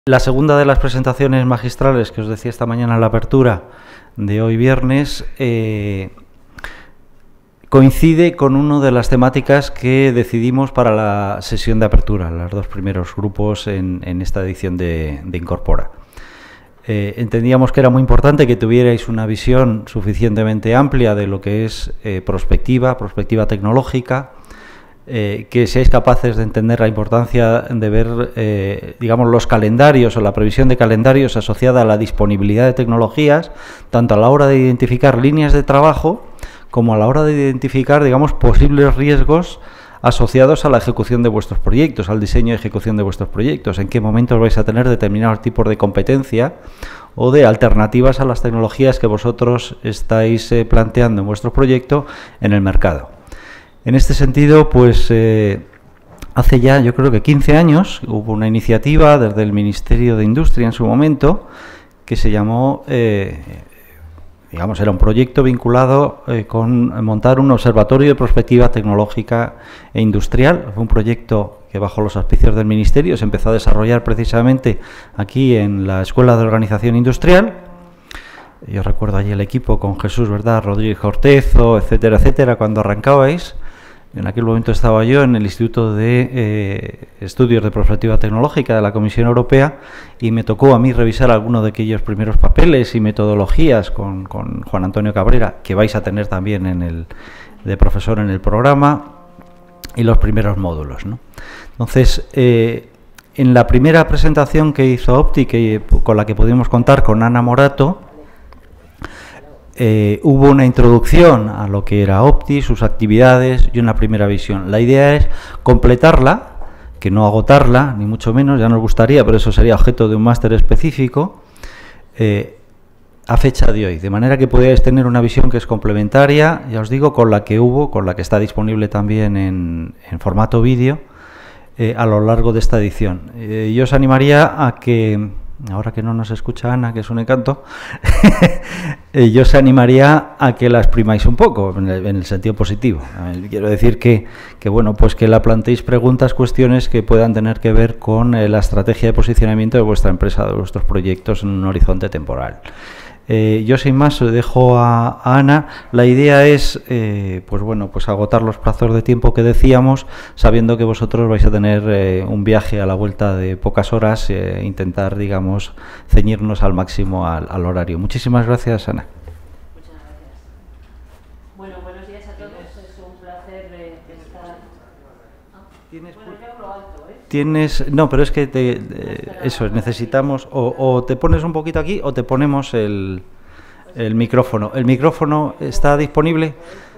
La segunda de las presentaciones magistrales que os decía esta mañana en la apertura de hoy viernes coincide con una de las temáticas que decidimos para la sesión de apertura, los dos primeros grupos en esta edición de Incorpora. Entendíamos que era muy importante que tuvierais una visión suficientemente amplia de lo que es prospectiva tecnológica, que seáis capaces de entender la importancia de ver, digamos, los calendarios o la previsión de calendarios asociada a la disponibilidad de tecnologías, tanto a la hora de identificar líneas de trabajo como a la hora de identificar, digamos, posibles riesgos asociados a la ejecución de vuestros proyectos, al diseño y ejecución de vuestros proyectos, en qué momentos vais a tener determinados tipos de competencia o de alternativas a las tecnologías que vosotros estáis planteando en vuestro proyecto en el mercado. En este sentido, pues hace ya, yo creo que 15 años, hubo una iniciativa desde el Ministerio de Industria en su momento que se llamó, digamos, era un proyecto vinculado con montar un observatorio de prospectiva tecnológica e industrial. Fue un proyecto que bajo los auspicios del Ministerio se empezó a desarrollar precisamente aquí en la Escuela de Organización Industrial. Yo recuerdo allí el equipo con Jesús, ¿verdad?, Rodríguez Ortezo, etcétera, etcétera, cuando arrancabais. En aquel momento estaba yo en el Instituto de Estudios de Prospectiva Tecnológica de la Comisión Europea y me tocó a mí revisar algunos de aquellos primeros papeles y metodologías con Juan Antonio Cabrera, que vais a tener también de profesor en el programa, y los primeros módulos, ¿no? Entonces, en la primera presentación que hizo Opti, con la que pudimos contar con Ana Morato, hubo una introducción a lo que era Opti, sus actividades y una primera visión. La idea es completarla, que no agotarla, ni mucho menos, ya nos gustaría, pero eso sería objeto de un máster específico, a fecha de hoy, de manera que podáis tener una visión que es complementaria, ya os digo, con la que está disponible también en formato vídeo a lo largo de esta edición. Yo os animaría a que, ahora que no nos escucha Ana, que es un encanto, yo os animaría a que la exprimáis un poco, en el sentido positivo. Quiero decir que bueno, pues que la planteéis preguntas, cuestiones que puedan tener que ver con la estrategia de posicionamiento de vuestra empresa, de vuestros proyectos en un horizonte temporal. Yo sin más dejo a Ana. La idea es pues bueno, pues agotar los plazos de tiempo que decíamos, sabiendo que vosotros vais a tener un viaje a la vuelta de pocas horas, intentar, digamos, ceñirnos al máximo al horario. Muchísimas gracias, Ana. Muchas gracias. Bueno, buenos días a todos. Es un placer estar. ¿Tienes? Bueno, yo hablo alto, ¿eh? Tienes, no, pero es que eso, necesitamos, o te pones un poquito aquí o te ponemos el micrófono. ¿El micrófono está disponible?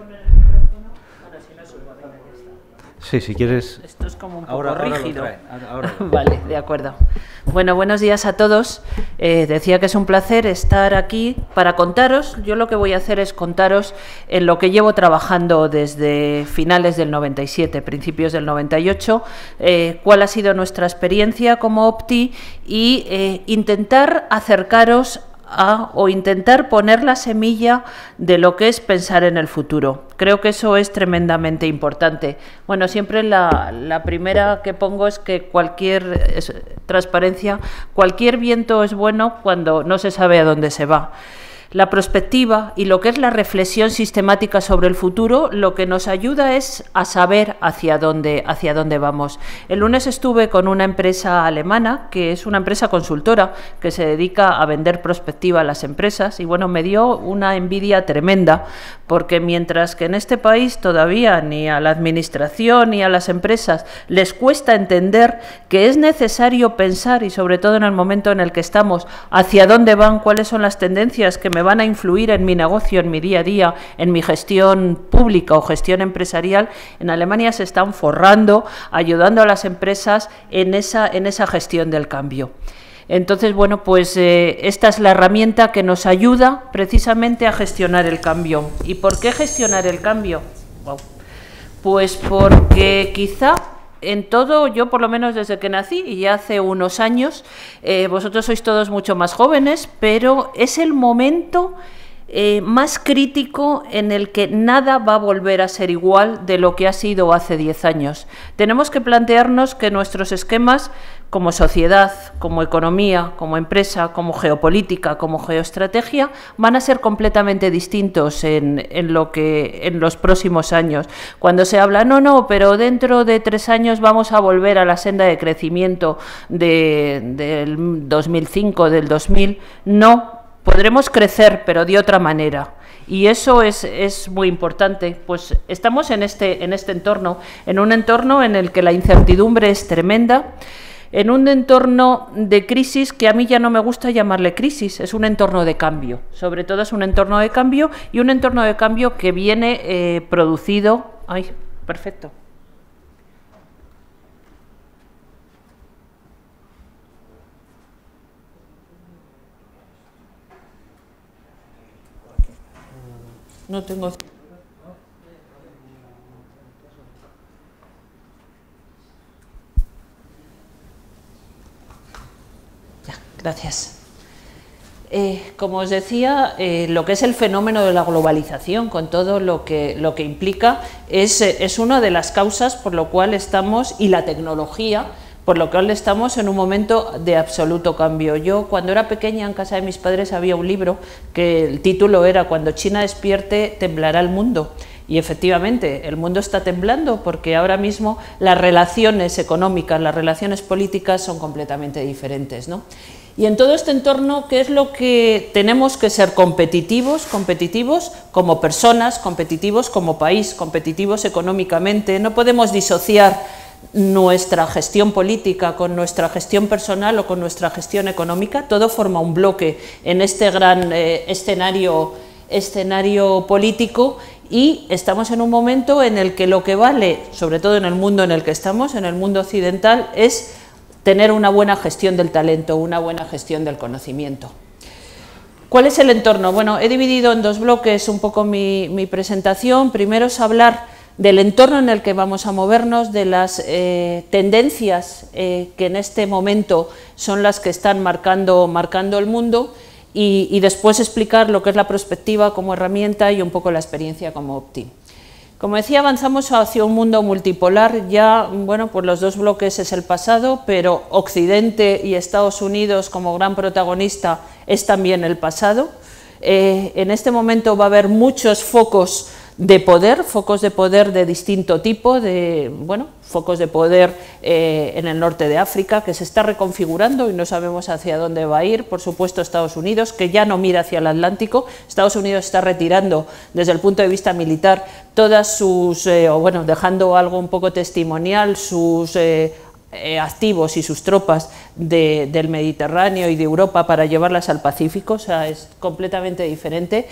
Sí, si quieres. Esto es como un poco rígido. Ahora. Vale, de acuerdo. Bueno, buenos días a todos. Decía que es un placer estar aquí para contaros. Yo lo que voy a hacer es contaros en lo que llevo trabajando desde finales del 97, principios del 98, cuál ha sido nuestra experiencia como Opti y intentar acercaros o intentar poner la semilla de lo que es pensar en el futuro. Creo que eso es tremendamente importante. Bueno, siempre la primera que pongo es que transparencia, cualquier viento es bueno cuando no se sabe a dónde se va. La prospectiva y lo que es la reflexión sistemática sobre el futuro, lo que nos ayuda es a saber hacia dónde vamos. El lunes estuve con una empresa alemana, que es una empresa consultora, que se dedica a vender prospectiva a las empresas, y bueno, me dio una envidia tremenda, porque mientras que en este país todavía ni a la administración ni a las empresas les cuesta entender que es necesario pensar, y sobre todo en el momento en el que estamos, hacia dónde van, cuáles son las tendencias que me van a influir en mi negocio, en mi día a día, en mi gestión pública o gestión empresarial, en Alemania se están forrando, ayudando a las empresas en esa gestión del cambio. Entonces, bueno, pues esta es la herramienta que nos ayuda precisamente a gestionar el cambio. ¿Y por qué gestionar el cambio? Wow. Pues porque quizá en todo, yo por lo menos desde que nací y ya hace unos años, vosotros sois todos mucho más jóvenes, pero es el momento más crítico en el que nada va a volver a ser igual de lo que ha sido hace 10 años. Tenemos que plantearnos que nuestros esquemas como sociedad, como economía, como empresa, como geopolítica, como geoestrategia, van a ser completamente distintos en los próximos años. Cuando se habla, no, pero dentro de 3 años vamos a volver a la senda de crecimiento del 2005, del 2000, no, podremos crecer, pero de otra manera. Y eso es muy importante. Pues estamos en este entorno, en un entorno en el que la incertidumbre es tremenda, en un entorno de crisis que a mí ya no me gusta llamarle crisis, es un entorno de cambio. Sobre todo es un entorno de cambio y un entorno de cambio que viene producido... ¡Ay, perfecto! No tengo... Ya, gracias. Como os decía, lo que es el fenómeno de la globalización, con todo lo que implica, es una de las causas por lo cual estamos, y la tecnología, por lo cual estamos en un momento de absoluto cambio. Yo, cuando era pequeña, en casa de mis padres había un libro que el título era "Cuando China despierte, temblará el mundo". Y efectivamente, el mundo está temblando porque ahora mismo las relaciones económicas, las relaciones políticas son completamente diferentes, ¿no? Y en todo este entorno, ¿qué es lo que tenemos que ser? Competitivos como personas, competitivos como país, competitivos económicamente. No podemos disociar nuestra gestión política con nuestra gestión personal o con nuestra gestión económica. Todo forma un bloque en este gran escenario político, y estamos en un momento en el que lo que vale, sobre todo en el mundo en el que estamos, en el mundo occidental, es tener una buena gestión del talento, una buena gestión del conocimiento. ¿Cuál es el entorno? Bueno, he dividido en 2 bloques un poco mi presentación. Primero es hablar del entorno en el que vamos a movernos, de las tendencias que en este momento son las que están marcando el mundo, y después explicar lo que es la prospectiva como herramienta y un poco la experiencia como Opti. Como decía, avanzamos hacia un mundo multipolar. Ya, bueno, pues los 2 bloques es el pasado, pero Occidente y Estados Unidos como gran protagonista es también el pasado. En este momento va a haber muchos focos de poder de distinto tipo, focos de poder en el norte de África, que se está reconfigurando y no sabemos hacia dónde va a ir. Por supuesto, Estados Unidos, que ya no mira hacia el Atlántico. Estados Unidos está retirando desde el punto de vista militar todas sus, dejando algo un poco testimonial, sus activos y sus tropas del Mediterráneo y de Europa para llevarlas al Pacífico. O sea, es completamente diferente.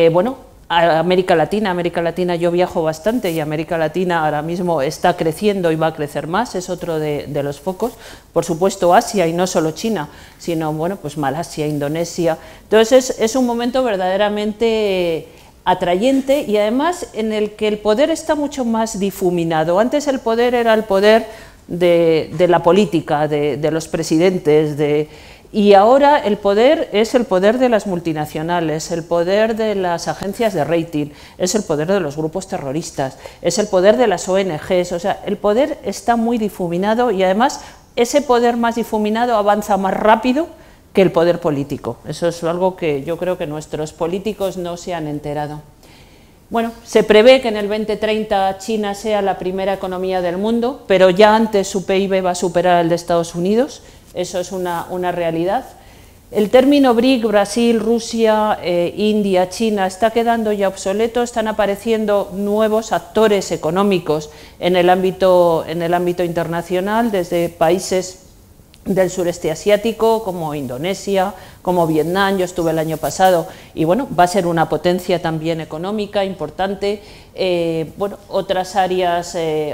A América Latina yo viajo bastante, y América Latina ahora mismo está creciendo y va a crecer más, es otro de los focos. Por supuesto Asia, y no solo China, sino pues Malasia, Indonesia. Entonces es un momento verdaderamente atrayente, y además en el que el poder está mucho más difuminado. Antes el poder era el poder de la política, de los presidentes, y ahora el poder es el poder de las multinacionales, el poder de las agencias de rating, es el poder de los grupos terroristas, es el poder de las ONGs. O sea, el poder está muy difuminado, y además ese poder más difuminado avanza más rápido que el poder político. Eso es algo que yo creo que nuestros políticos no se han enterado. Bueno, se prevé que en el 2030 China sea la primera economía del mundo, pero ya antes su PIB va a superar el de Estados Unidos. Eso es una realidad. El término BRIC, Brasil, Rusia, India, China, está quedando ya obsoleto. Están apareciendo nuevos actores económicos en el ámbito internacional, desde países del sureste asiático como Indonesia, como Vietnam. Yo estuve el año pasado y va a ser una potencia también económica importante. Otras áreas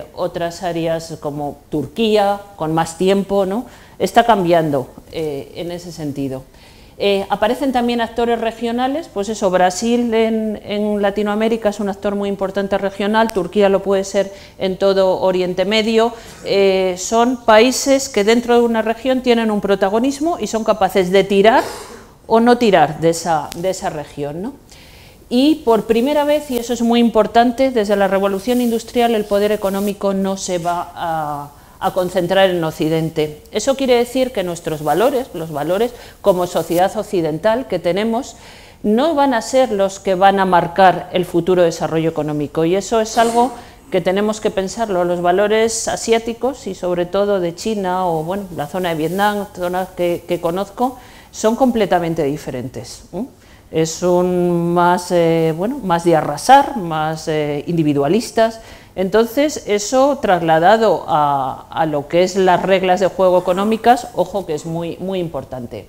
como Turquía, con más tiempo, ¿no? Está cambiando en ese sentido. Aparecen también actores regionales, pues eso, Brasil en Latinoamérica es un actor muy importante regional, Turquía lo puede ser en todo Oriente Medio. Son países que dentro de una región tienen un protagonismo y son capaces de tirar o no tirar de esa región, ¿no? Y por primera vez, y eso es muy importante, desde la revolución industrial el poder económico no se va a concentrar en Occidente. Eso quiere decir que nuestros valores, los valores como sociedad occidental que tenemos, no van a ser los que van a marcar el futuro desarrollo económico, y eso es algo que tenemos que pensarlo. Los valores asiáticos y sobre todo de China o bueno, la zona de Vietnam, zonas que conozco, son completamente diferentes. Es un más, más de arrasar, más individualistas. Entonces, eso trasladado a lo que es las reglas de juego económicas, ojo que es muy, muy importante.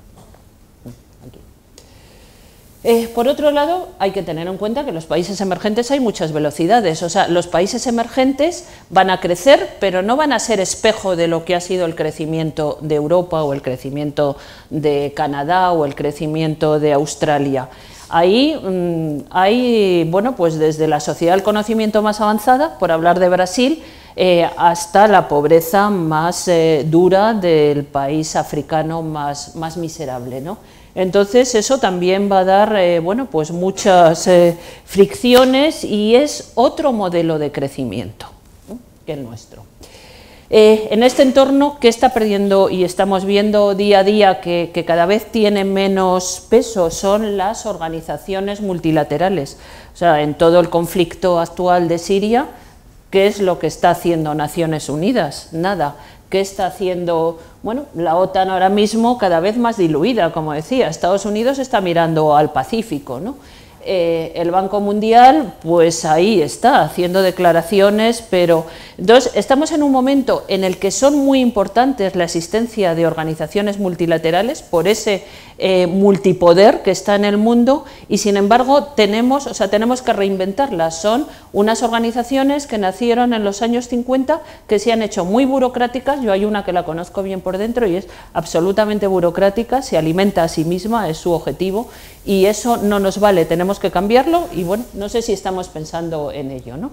Por otro lado, hay que tener en cuenta que en los países emergentes hay muchas velocidades, o sea, los países emergentes van a crecer, pero no van a ser espejo de lo que ha sido el crecimiento de Europa o el crecimiento de Canadá o el crecimiento de Australia. Ahí hay, bueno, pues desde la sociedad del conocimiento más avanzada, por hablar de Brasil, hasta la pobreza más dura del país africano más miserable, ¿no? Entonces eso también va a dar bueno, pues muchas fricciones y es otro modelo de crecimiento que el nuestro. En este entorno, ¿qué está perdiendo y estamos viendo día a día que cada vez tiene menos peso? Son las organizaciones multilaterales. O sea, en todo el conflicto actual de Siria, ¿qué es lo que está haciendo Naciones Unidas? Nada. ¿Qué está haciendo? Bueno, la OTAN ahora mismo cada vez más diluida, como decía. Estados Unidos está mirando al Pacífico, ¿no? El Banco Mundial, pues ahí está, haciendo declaraciones, pero... Entonces, estamos en un momento en el que son muy importantes la existencia de organizaciones multilaterales por ese multipoder que está en el mundo y, sin embargo, tenemos que reinventarlas. Son unas organizaciones que nacieron en los años 50, que se han hecho muy burocráticas. Yo hay una que la conozco bien por dentro y es absolutamente burocrática, se alimenta a sí misma, es su objetivo, y eso no nos vale, tenemos que cambiarlo y, bueno, no sé si estamos pensando en ello, ¿no?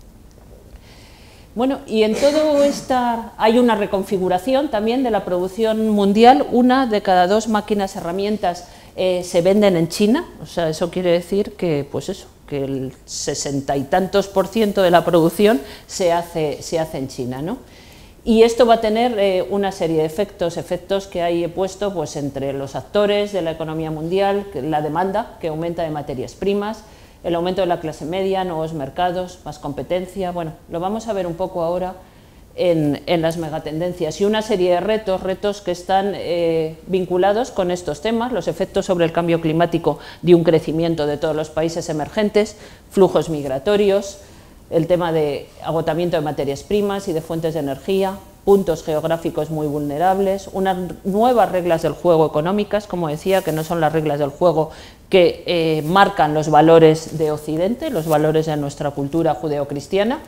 Bueno, y en todo esta hay una reconfiguración también de la producción mundial. Una de cada 2 máquinas herramientas se venden en China, o sea, eso quiere decir que, pues eso, que el 60 y tantos % de la producción se hace en China, ¿no? Y esto va a tener una serie de efectos que ahí he puesto pues, entre los actores de la economía mundial, la demanda que aumenta de materias primas, el aumento de la clase media, nuevos mercados, más competencia. Bueno, lo vamos a ver un poco ahora en las megatendencias y una serie de retos que están vinculados con estos temas, los efectos sobre el cambio climático de un crecimiento de todos los países emergentes, flujos migratorios, el tema de agotamiento de materias primas y de fuentes de energía, puntos geográficos muy vulnerables, unas nuevas reglas del juego económicas, como decía, que no son las reglas del juego que marcan los valores de Occidente, los valores de nuestra cultura judeocristiana.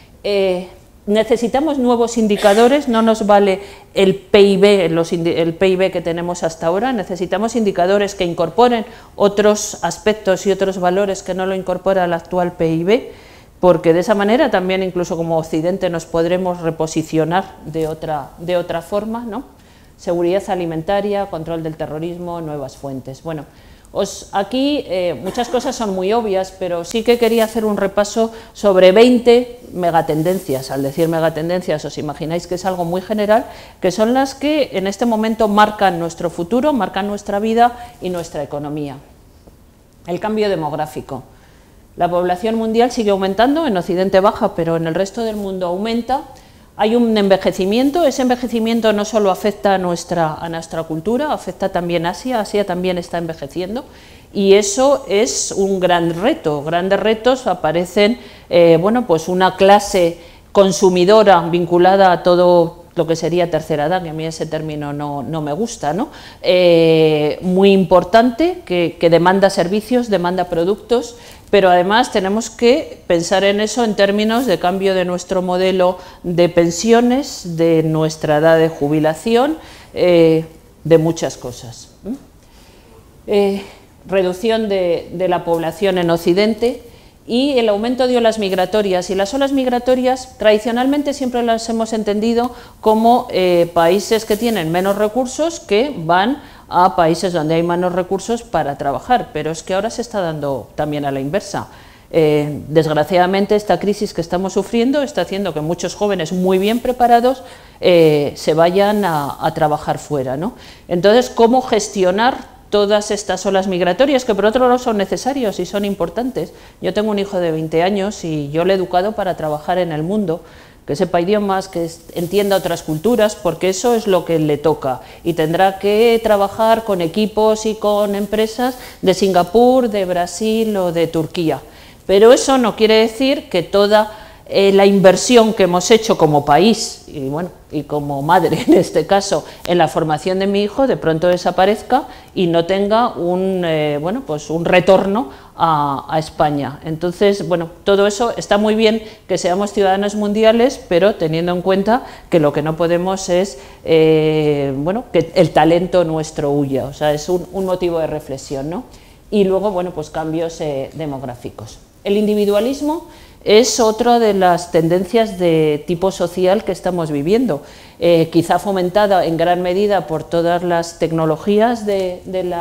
Necesitamos nuevos indicadores, no nos vale el PIB, el PIB que tenemos hasta ahora, necesitamos indicadores que incorporen otros aspectos y otros valores que no lo incorpora el actual PIB, porque de esa manera también incluso como Occidente nos podremos reposicionar de otra forma, ¿no? Seguridad alimentaria, control del terrorismo, nuevas fuentes. Bueno, aquí muchas cosas son muy obvias, pero sí que quería hacer un repaso sobre 20 megatendencias. Al decir megatendencias os imagináis que es algo muy general, que son las que en este momento marcan nuestro futuro, marcan nuestra vida y nuestra economía. El cambio demográfico. La población mundial sigue aumentando, en Occidente baja, pero en el resto del mundo aumenta. Hay un envejecimiento, ese envejecimiento no solo afecta a nuestra cultura, afecta también a Asia, Asia también está envejeciendo y eso es un gran reto. Grandes retos aparecen, bueno, pues una clase consumidora vinculada a todo lo que sería tercera edad, que a mí ese término no me gusta, ¿no? Muy importante, que demanda servicios, demanda productos, pero además tenemos que pensar en eso en términos de cambio de nuestro modelo de pensiones, de nuestra edad de jubilación, de muchas cosas. Reducción de la población en Occidente y el aumento de olas migratorias. Y las olas migratorias tradicionalmente siempre las hemos entendido como países que tienen menos recursos que van a países donde hay menos recursos para trabajar, pero es que ahora se está dando también a la inversa. Desgraciadamente, esta crisis que estamos sufriendo está haciendo que muchos jóvenes muy bien preparados se vayan a trabajar fuera, ¿no? Entonces, ¿cómo gestionar todas estas olas migratorias, que por otro lado son necesarios y son importantes? Yo tengo un hijo de 20 años y yo le he educado para trabajar en el mundo, que sepa idiomas, que entienda otras culturas, porque eso es lo que le toca, y tendrá que trabajar con equipos y con empresas de Singapur, de Brasil o de Turquía. Pero eso no quiere decir que toda la inversión que hemos hecho como país y, bueno, y como madre en este caso en la formación de mi hijo de pronto desaparezca y no tenga un, pues un retorno a España. Entonces, bueno, todo eso está muy bien, que seamos ciudadanos mundiales, pero teniendo en cuenta que lo que no podemos es que el talento nuestro huya. O sea, es un motivo de reflexión, ¿no? Y luego, bueno, pues cambios demográficos. El individualismo es otra de las tendencias de tipo social que estamos viviendo, quizá fomentada en gran medida por todas las tecnologías de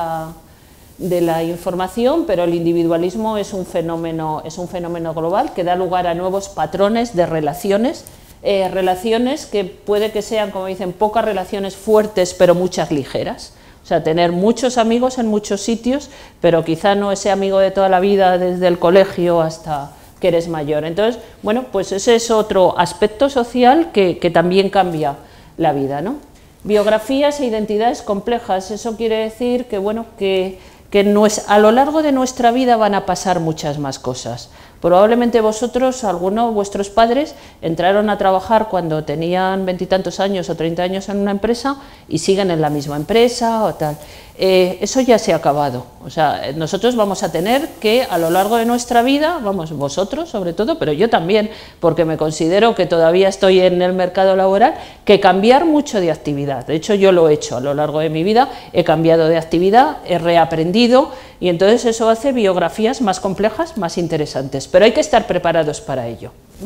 la información, pero el individualismo es un fenómeno global que da lugar a nuevos patrones de relaciones, relaciones que puede que sean, como dicen, pocas relaciones fuertes, pero muchas ligeras. O sea, tener muchos amigos en muchos sitios, pero quizá no ese amigo de toda la vida desde el colegio hasta que eres mayor. Entonces, bueno, pues ese es otro aspecto social que también cambia la vida, ¿no? Biografías e identidades complejas, eso quiere decir que, bueno, que a lo largo de nuestra vida van a pasar muchas más cosas. Probablemente vosotros, algunos, vuestros padres, entraron a trabajar cuando tenían 20 y tantos años o 30 años en una empresa y siguen en la misma empresa o tal. Eso ya se ha acabado. O sea, nosotros vamos a tener que, a lo largo de nuestra vida, vamos, vosotros sobre todo, pero yo también, porque me considero que todavía estoy en el mercado laboral, que cambiar mucho de actividad. De hecho, yo lo he hecho a lo largo de mi vida, he cambiado de actividad, he reaprendido, y entonces eso hace biografías más complejas, más interesantes, pero hay que estar preparados para ello.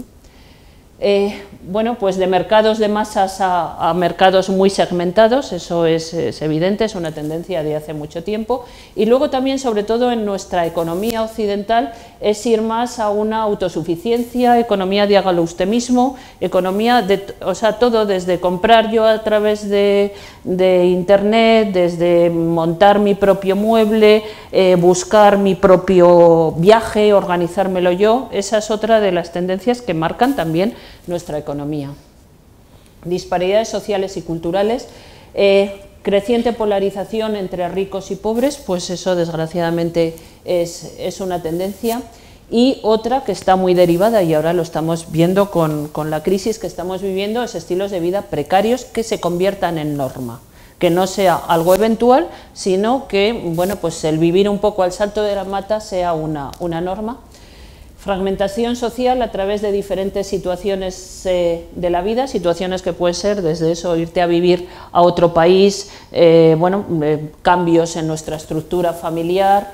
Bueno, pues de mercados de masas a mercados muy segmentados, eso es evidente, es una tendencia de hace mucho tiempo, y luego también, sobre todo en nuestra economía occidental, es ir más a una autosuficiencia, economía de hágalo usted mismo, economía de, o sea, todo desde comprar yo a través de internet, desde montar mi propio mueble, buscar mi propio viaje, organizármelo yo. Esa es otra de las tendencias que marcan también nuestra economía. Disparidades sociales y culturales, creciente polarización entre ricos y pobres, pues eso desgraciadamente es una tendencia, y otra que está muy derivada, y ahora lo estamos viendo con la crisis que estamos viviendo, es estilos de vida precarios que se conviertan en norma, que no sea algo eventual, sino que, bueno, pues el vivir un poco al salto de la mata sea una norma. Fragmentación social a través de diferentes situaciones de la vida, situaciones que puede ser desde eso, irte a vivir a otro país, cambios en nuestra estructura familiar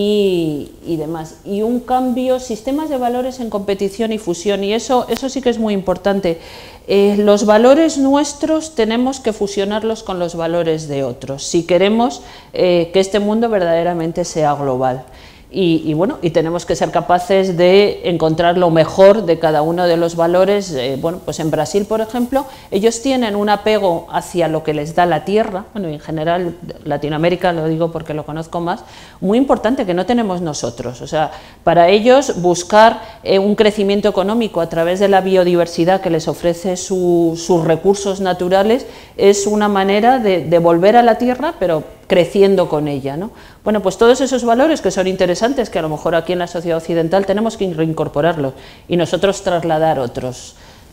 y demás. Y un cambio, sistemas de valores en competición y fusión, y eso sí que es muy importante. Los valores nuestros tenemos que fusionarlos con los valores de otros, si queremos que este mundo verdaderamente sea global. Y bueno, y tenemos que ser capaces de encontrar lo mejor de cada uno de los valores. Bueno, pues en Brasil, por ejemplo, ellos tienen un apego hacia lo que les da la tierra, bueno, en general Latinoamérica, lo digo porque lo conozco más, muy importante, que no tenemos nosotros. O sea, para ellos buscar un crecimiento económico a través de la biodiversidad que les ofrece sus recursos naturales es una manera de volver a la tierra, pero creciendo con ella, ¿no? Bueno, pues todos esos valores que son interesantes, que a lo mejor aquí en la sociedad occidental tenemos que reincorporarlos y nosotros trasladar otros.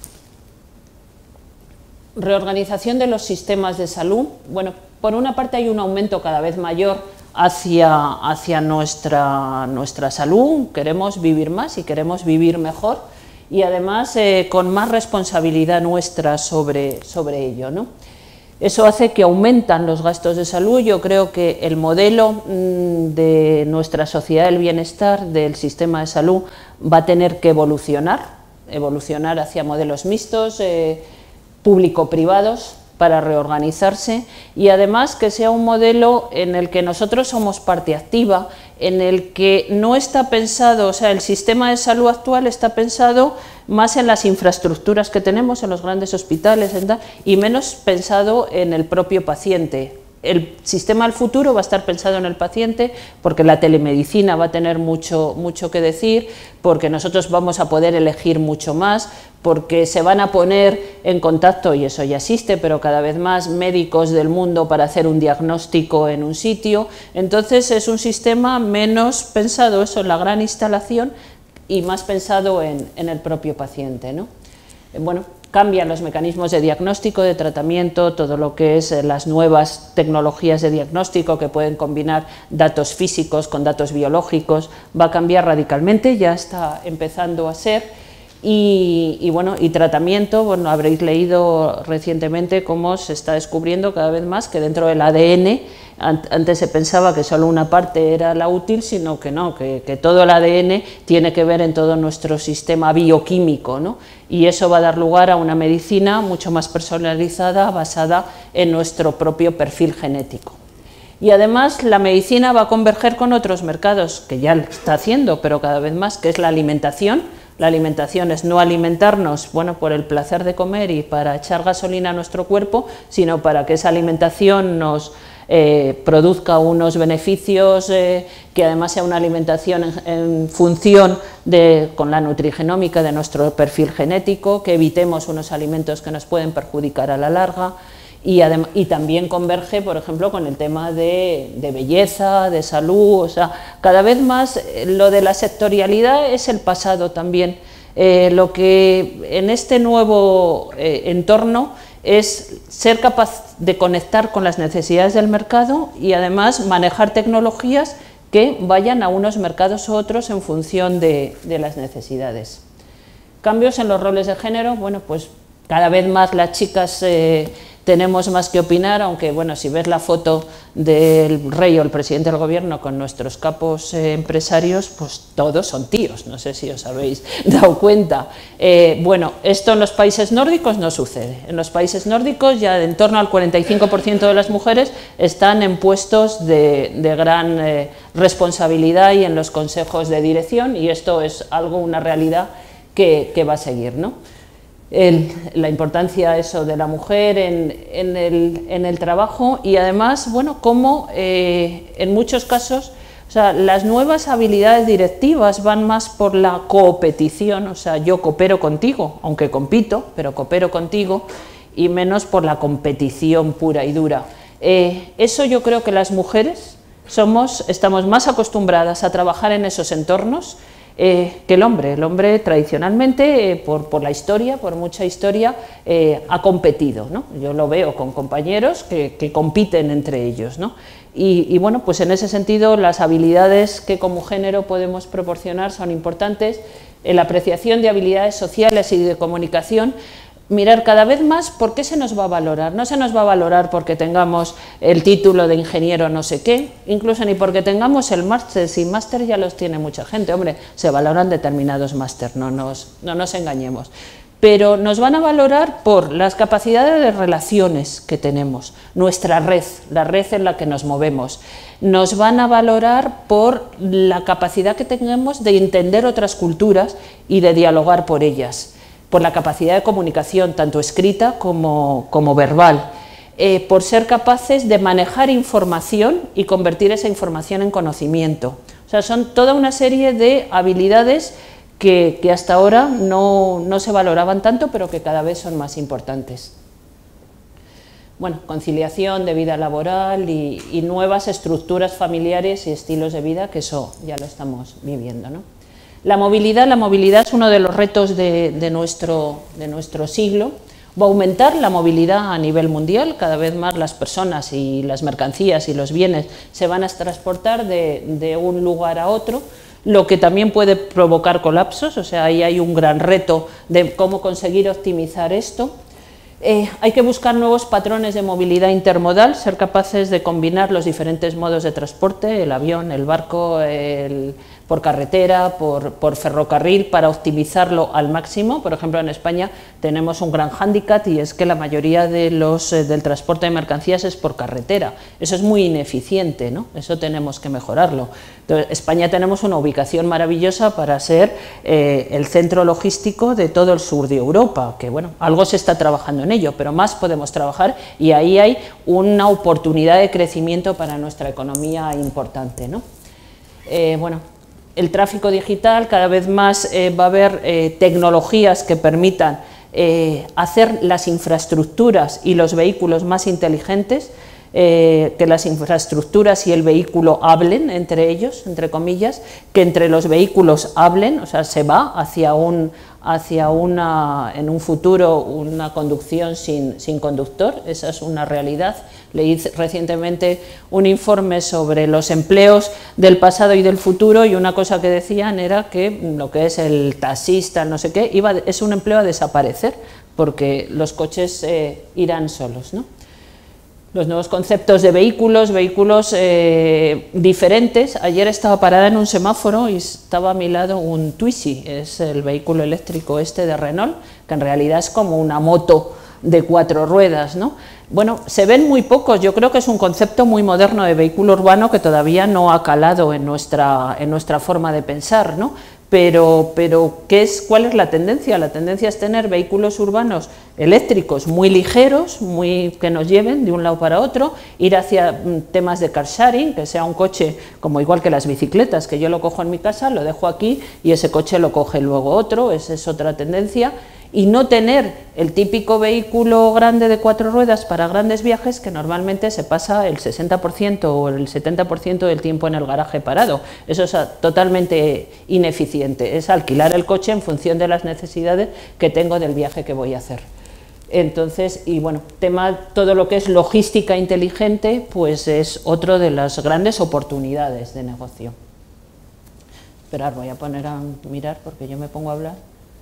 Reorganización de los sistemas de salud. Bueno, por una parte hay un aumento cada vez mayor hacia nuestra salud, queremos vivir más y queremos vivir mejor, y además con más responsabilidad nuestra sobre ello, ¿no? Eso hace que aumentan los gastos de salud. Yo creo que el modelo de nuestra sociedad del bienestar, del sistema de salud, va a tener que evolucionar hacia modelos mixtos, público-privados, para reorganizarse y además que sea un modelo en el que nosotros somos parte activa, en el que no está pensado, o sea, el sistema de salud actual está pensado más en las infraestructuras que tenemos, en los grandes hospitales y menos pensado en el propio paciente. El sistema del futuro va a estar pensado en el paciente porque la telemedicina va a tener mucho que decir, porque nosotros vamos a poder elegir mucho más, porque se van a poner en contacto, y eso ya existe, pero cada vez más médicos del mundo para hacer un diagnóstico en un sitio. Entonces es un sistema menos pensado eso en la gran instalación y más pensado en el propio paciente, ¿no? Bueno, cambian los mecanismos de diagnóstico, de tratamiento, todo lo que es las nuevas tecnologías de diagnóstico que pueden combinar datos físicos con datos biológicos, va a cambiar radicalmente, ya está empezando a ser. Y bueno, y tratamiento, bueno, habréis leído recientemente cómo se está descubriendo cada vez más que dentro del ADN, antes se pensaba que solo una parte era la útil, sino que no, que todo el ADN tiene que ver en todo nuestro sistema bioquímico, ¿no? Y eso va a dar lugar a una medicina mucho más personalizada, basada en nuestro propio perfil genético. Y además la medicina va a converger con otros mercados, que ya lo está haciendo, pero cada vez más, que es la alimentación. La alimentación es no alimentarnos, bueno, por el placer de comer y para echar gasolina a nuestro cuerpo, sino para que esa alimentación nos produzca unos beneficios, que además sea una alimentación en función con la nutrigenómica de nuestro perfil genético, que evitemos unos alimentos que nos pueden perjudicar a la larga. Y también converge, por ejemplo, con el tema de belleza, de salud, o sea, cada vez más lo de la sectorialidad es el pasado también. Lo que en este nuevo entorno es ser capaz de conectar con las necesidades del mercado y además manejar tecnologías que vayan a unos mercados u otros en función de las necesidades. Cambios en los roles de género, bueno, pues cada vez más las chicas tenemos más que opinar, aunque bueno, si ves la foto del rey o el presidente del gobierno con nuestros capos empresarios, pues todos son tíos, no sé si os habéis dado cuenta. Bueno, esto en los países nórdicos no sucede. En los países nórdicos ya en torno al 45% de las mujeres están en puestos de gran responsabilidad y en los consejos de dirección, y esto es algo, una realidad que va a seguir, ¿no? La importancia eso de la mujer en el trabajo y además, bueno, como en muchos casos, o sea, las nuevas habilidades directivas van más por la coopetición, o sea, yo coopero contigo, aunque compito, pero coopero contigo, y menos por la competición pura y dura. Eso yo creo que las mujeres estamos más acostumbradas a trabajar en esos entornos que el hombre. El hombre tradicionalmente, por la historia, por mucha historia, ha competido, ¿no? Yo lo veo con compañeros que compiten entre ellos, ¿no? Y bueno, pues en ese sentido las habilidades que como género podemos proporcionar son importantes. En la apreciación de habilidades sociales y de comunicación, mirar cada vez más por qué se nos va a valorar. No se nos va a valorar porque tengamos el título de ingeniero no sé qué, incluso ni porque tengamos el máster, si máster ya los tiene mucha gente, hombre, se valoran determinados máster, no nos engañemos. Pero nos van a valorar por las capacidades de relaciones que tenemos, nuestra red, la red en la que nos movemos. Nos van a valorar por la capacidad que tengamos de entender otras culturas y de dialogar por ellas, por la capacidad de comunicación, tanto escrita como verbal, por ser capaces de manejar información y convertir esa información en conocimiento. O sea, son toda una serie de habilidades que hasta ahora no se valoraban tanto, pero que cada vez son más importantes. Bueno, conciliación de vida laboral y nuevas estructuras familiares y estilos de vida, que eso ya lo estamos viviendo, ¿no? La movilidad es uno de los retos de nuestro siglo. Va a aumentar la movilidad a nivel mundial, cada vez más las personas y las mercancías y los bienes se van a transportar de un lugar a otro, lo que también puede provocar colapsos, o sea, ahí hay un gran reto de cómo conseguir optimizar esto. Hay que buscar nuevos patrones de movilidad intermodal, ser capaces de combinar los diferentes modos de transporte, el avión, el barco, por carretera, por ferrocarril, para optimizarlo al máximo. Por ejemplo, en España tenemos un gran hándicap y es que la mayoría de del transporte de mercancías es por carretera. Eso es muy ineficiente, ¿no? Eso tenemos que mejorarlo. Entonces, España tenemos una ubicación maravillosa para ser el centro logístico de todo el sur de Europa, que bueno, algo se está trabajando en ello, pero más podemos trabajar y ahí hay una oportunidad de crecimiento para nuestra economía importante, ¿no? Bueno, el tráfico digital, cada vez más va a haber tecnologías que permitan hacer las infraestructuras y los vehículos más inteligentes, que las infraestructuras y el vehículo hablen entre ellos, entre comillas, que entre los vehículos hablen, o sea, se va hacia en un futuro una conducción sin conductor. Esa es una realidad. Leí recientemente un informe sobre los empleos del pasado y del futuro y una cosa que decían era que lo que es el taxista, no sé qué, es un empleo a desaparecer porque los coches irán solos, ¿no? Los nuevos conceptos de vehículos diferentes. Ayer estaba parada en un semáforo y estaba a mi lado un Twizy, es el vehículo eléctrico este de Renault, que en realidad es como una moto de 4 ruedas, ¿no? Bueno, se ven muy pocos, yo creo que es un concepto muy moderno de vehículo urbano que todavía no ha calado en nuestra forma de pensar, ¿no? Pero ¿cuál es la tendencia? La tendencia es tener vehículos urbanos eléctricos muy ligeros, que nos lleven de un lado para otro, ir hacia temas de car sharing, que sea un coche como igual que las bicicletas, que yo lo cojo en mi casa, lo dejo aquí y ese coche lo coge luego otro. Esa es otra tendencia. Y no tener el típico vehículo grande de 4 ruedas para grandes viajes, que normalmente se pasa el 60% o el 70% del tiempo en el garaje parado. Eso es totalmente ineficiente, es alquilar el coche en función de las necesidades que tengo del viaje que voy a hacer. Entonces, y bueno, todo lo que es logística inteligente, pues es otro de las grandes oportunidades de negocio. Esperar, voy a poner a mirar porque yo me pongo a hablar.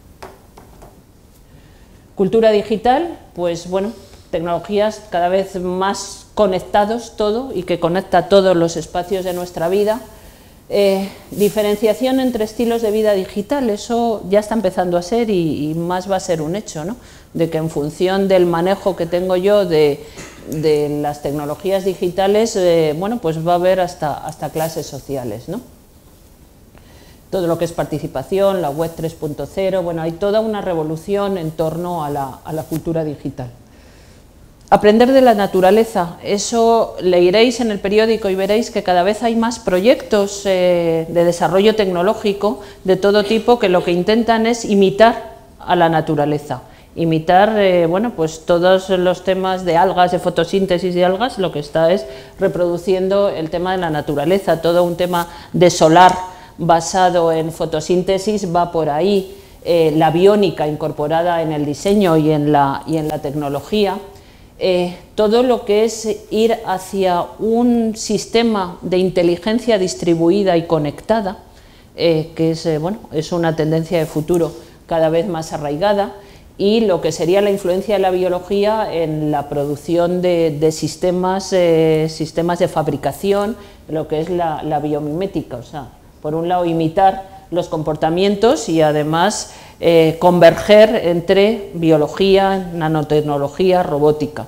Cultura digital, pues bueno, tecnologías cada vez más conectados todo y que conecta todos los espacios de nuestra vida. Diferenciación entre estilos de vida digital, eso ya está empezando a ser y más va a ser un hecho, ¿no? De que en función del manejo que tengo yo de las tecnologías digitales, bueno, pues va a haber hasta clases sociales, ¿no? Todo lo que es participación, la web 3.0, bueno, hay toda una revolución en torno a la cultura digital. Aprender de la naturaleza, eso leeréis en el periódico y veréis que cada vez hay más proyectos de desarrollo tecnológico de todo tipo que lo que intentan es imitar a la naturaleza. Imitar, bueno, pues todos los temas de algas, de fotosíntesis de algas, lo que está es reproduciendo el tema de la naturaleza, todo un tema de solar basado en fotosíntesis va por ahí, la biónica incorporada en el diseño y en la tecnología, todo lo que es ir hacia un sistema de inteligencia distribuida y conectada, que es, bueno, es una tendencia de futuro cada vez más arraigada, y lo que sería la influencia de la biología en la producción de sistemas de fabricación, lo que es la biomimética, o sea, por un lado imitar los comportamientos y además converger entre biología, nanotecnología, robótica.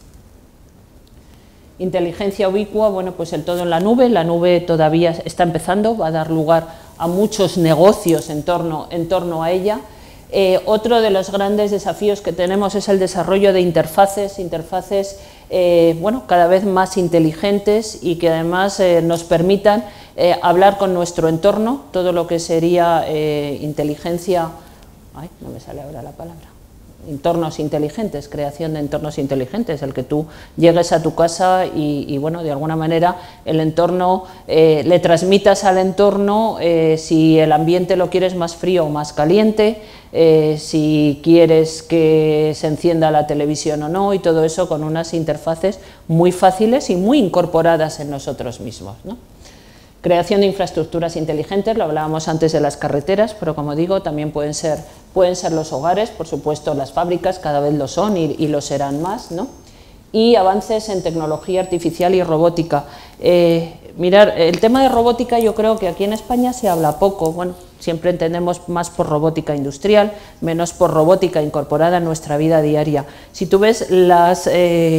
Inteligencia ubicua, bueno, pues el todo en la nube todavía está empezando, va a dar lugar a muchos negocios en torno a ella. Otro de los grandes desafíos que tenemos es el desarrollo de interfaces, bueno, cada vez más inteligentes y que además nos permitan hablar con nuestro entorno, todo lo que sería inteligencia, ay, no me sale ahora la palabra, entornos inteligentes, creación de entornos inteligentes, el que tú llegues a tu casa y bueno, de alguna manera el entorno, le transmitas al entorno si el ambiente lo quieres más frío o más caliente, si quieres que se encienda la televisión o no, y todo eso con unas interfaces muy fáciles y muy incorporadas en nosotros mismos, ¿no? Creación de infraestructuras inteligentes, lo hablábamos antes de las carreteras, pero como digo, también pueden ser los hogares, por supuesto las fábricas cada vez lo son y lo serán más, ¿no? Y avances en tecnología artificial y robótica. Mirar, el tema de robótica yo creo que aquí en España se habla poco. Bueno, siempre entendemos más por robótica industrial, menos por robótica incorporada en nuestra vida diaria. Si tú ves las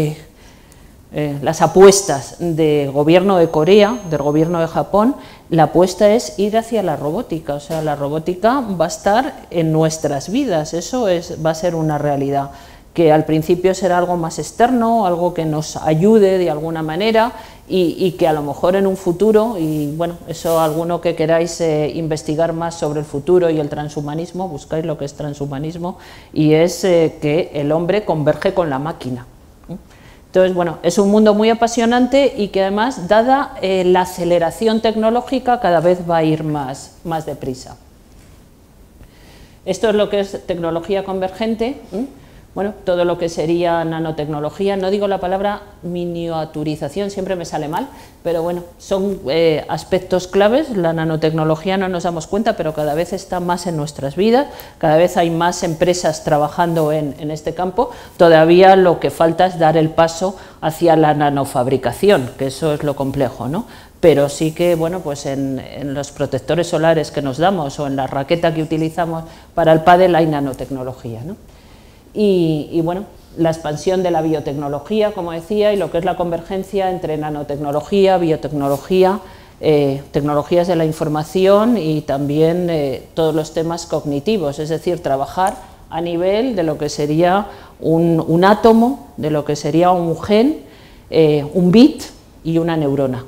apuestas del gobierno de Corea, del gobierno de Japón, la apuesta es ir hacia la robótica, o sea, la robótica va a estar en nuestras vidas, eso va a ser una realidad, que al principio será algo más externo, algo que nos ayude de alguna manera y que a lo mejor en un futuro, y bueno, eso alguno que queráis investigar más sobre el futuro y el transhumanismo, buscáis lo que es transhumanismo, y es que el hombre converge con la máquina. Entonces, bueno, es un mundo muy apasionante y que además, dada la aceleración tecnológica, cada vez va a ir más deprisa. Esto es lo que es tecnología convergente. Bueno, todo lo que sería nanotecnología, no digo la palabra miniaturización, siempre me sale mal, pero bueno, son aspectos claves. La nanotecnología no nos damos cuenta, pero cada vez está más en nuestras vidas, cada vez hay más empresas trabajando en este campo. Todavía lo que falta es dar el paso hacia la nanofabricación, que eso es lo complejo, ¿no? Pero sí que, bueno, pues en los protectores solares que nos damos o en la raqueta que utilizamos para el pádel hay nanotecnología, ¿no? Y bueno, la expansión de la biotecnología, como decía, y lo que es la convergencia entre nanotecnología, biotecnología, tecnologías de la información y también todos los temas cognitivos, es decir, trabajar a nivel de lo que sería un átomo, de lo que sería un gen, un bit y una neurona.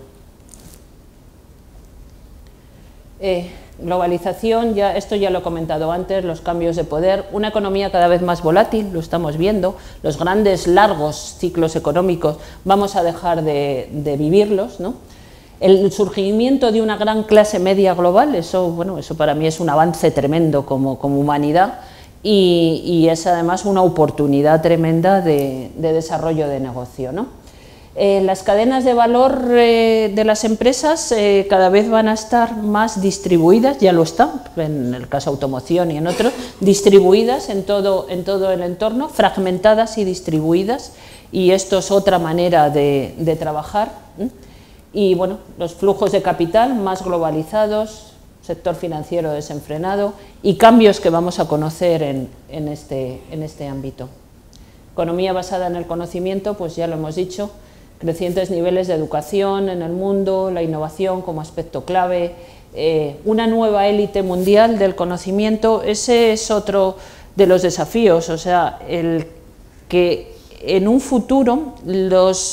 Globalización, esto ya lo he comentado antes, los cambios de poder, una economía cada vez más volátil, lo estamos viendo, los grandes, largos ciclos económicos vamos a dejar de vivirlos, ¿no? El surgimiento de una gran clase media global, eso para mí es un avance tremendo como humanidad y es además una oportunidad tremenda de desarrollo de negocio, ¿no? Las cadenas de valor de las empresas cada vez van a estar más distribuidas, ya lo están, en el caso automoción y en otros, distribuidas en todo el entorno, fragmentadas y distribuidas, y esto es otra manera de trabajar. Y bueno, los flujos de capital más globalizados, sector financiero desenfrenado y cambios que vamos a conocer en este ámbito. Economía basada en el conocimiento, pues ya lo hemos dicho, crecientes niveles de educación en el mundo, la innovación como aspecto clave, una nueva élite mundial del conocimiento, ese es otro de los desafíos, o sea, el que en un futuro los,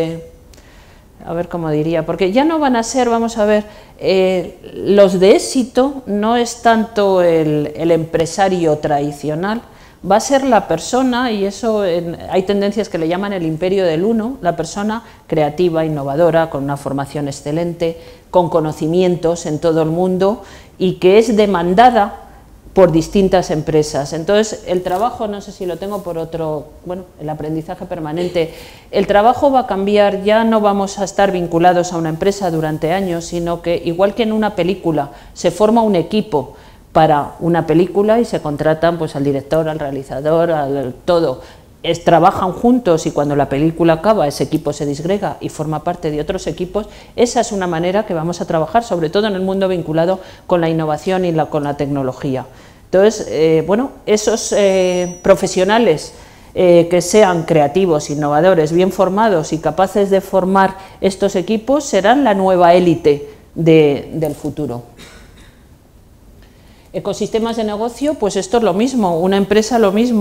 a ver cómo diría, porque ya no van a ser, vamos a ver, los de éxito no es tanto el empresario tradicional, va a ser la persona, y eso hay tendencias que le llaman el imperio del uno, la persona creativa, innovadora, con una formación excelente, con conocimientos en todo el mundo y que es demandada por distintas empresas. Entonces, el trabajo, no sé si lo tengo por otro, bueno, el aprendizaje permanente, el trabajo va a cambiar, ya no vamos a estar vinculados a una empresa durante años, sino que, igual que en una película, se forma un equipo para una película y se contratan pues al director, al realizador, al todo. Trabajan juntos y cuando la película acaba ese equipo se disgrega y forma parte de otros equipos. Esa es una manera que vamos a trabajar, sobre todo en el mundo vinculado con la innovación y con la tecnología. Entonces, bueno, esos profesionales que sean creativos, innovadores, bien formados y capaces de formar estos equipos serán la nueva élite del futuro. Ecosistemas de negocio, pues esto es lo mismo, una empresa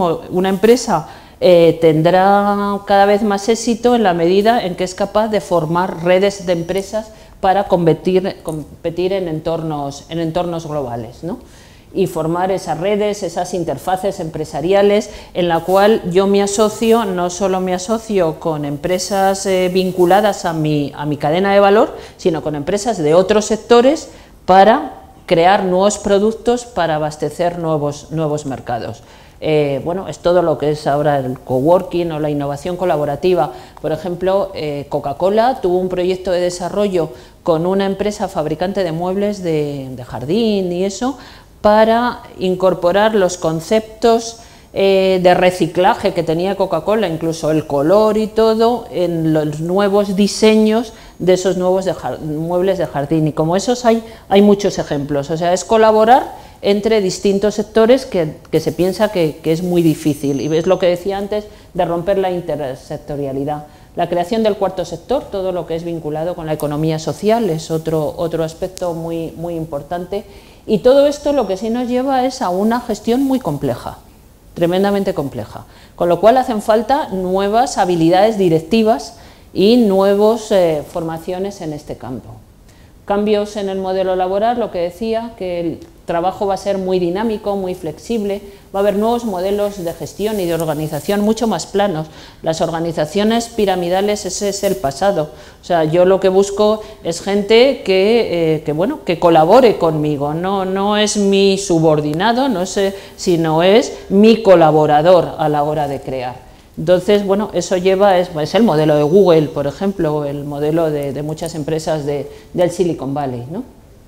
tendrá cada vez más éxito en la medida en que es capaz de formar redes de empresas para competir en entornos globales, ¿no? Y formar esas redes, esas interfaces empresariales en la cual yo me asocio, no solo me asocio con empresas vinculadas a mi cadena de valor, sino con empresas de otros sectores para crear nuevos productos para abastecer nuevos mercados. Bueno, es todo lo que es ahora el coworking o la innovación colaborativa. Por ejemplo, Coca-Cola tuvo un proyecto de desarrollo con una empresa fabricante de muebles de jardín y eso, para incorporar los conceptos de reciclaje que tenía Coca-Cola, incluso el color y todo, en los nuevos diseños de esos nuevos muebles de jardín. Y como esos hay muchos ejemplos. O sea, es colaborar entre distintos sectores que se piensa que es muy difícil. Y es lo que decía antes de romper la intersectorialidad. La creación del cuarto sector, todo lo que es vinculado con la economía social, es otro aspecto muy, muy importante. Y todo esto lo que sí nos lleva es a una gestión muy compleja, tremendamente compleja, con lo cual hacen falta nuevas habilidades directivas y nuevas formaciones en este campo. Cambios en el modelo laboral, lo que decía, que el trabajo va a ser muy dinámico, muy flexible, va a haber nuevos modelos de gestión y de organización mucho más planos. Las organizaciones piramidales, ese es el pasado. O sea, yo lo que busco es gente que colabore conmigo, no es mi subordinado, no sé, sino es mi colaborador a la hora de crear. Entonces, bueno, eso lleva, es el modelo de Google, por ejemplo, el modelo de muchas empresas del Silicon Valley, ¿no?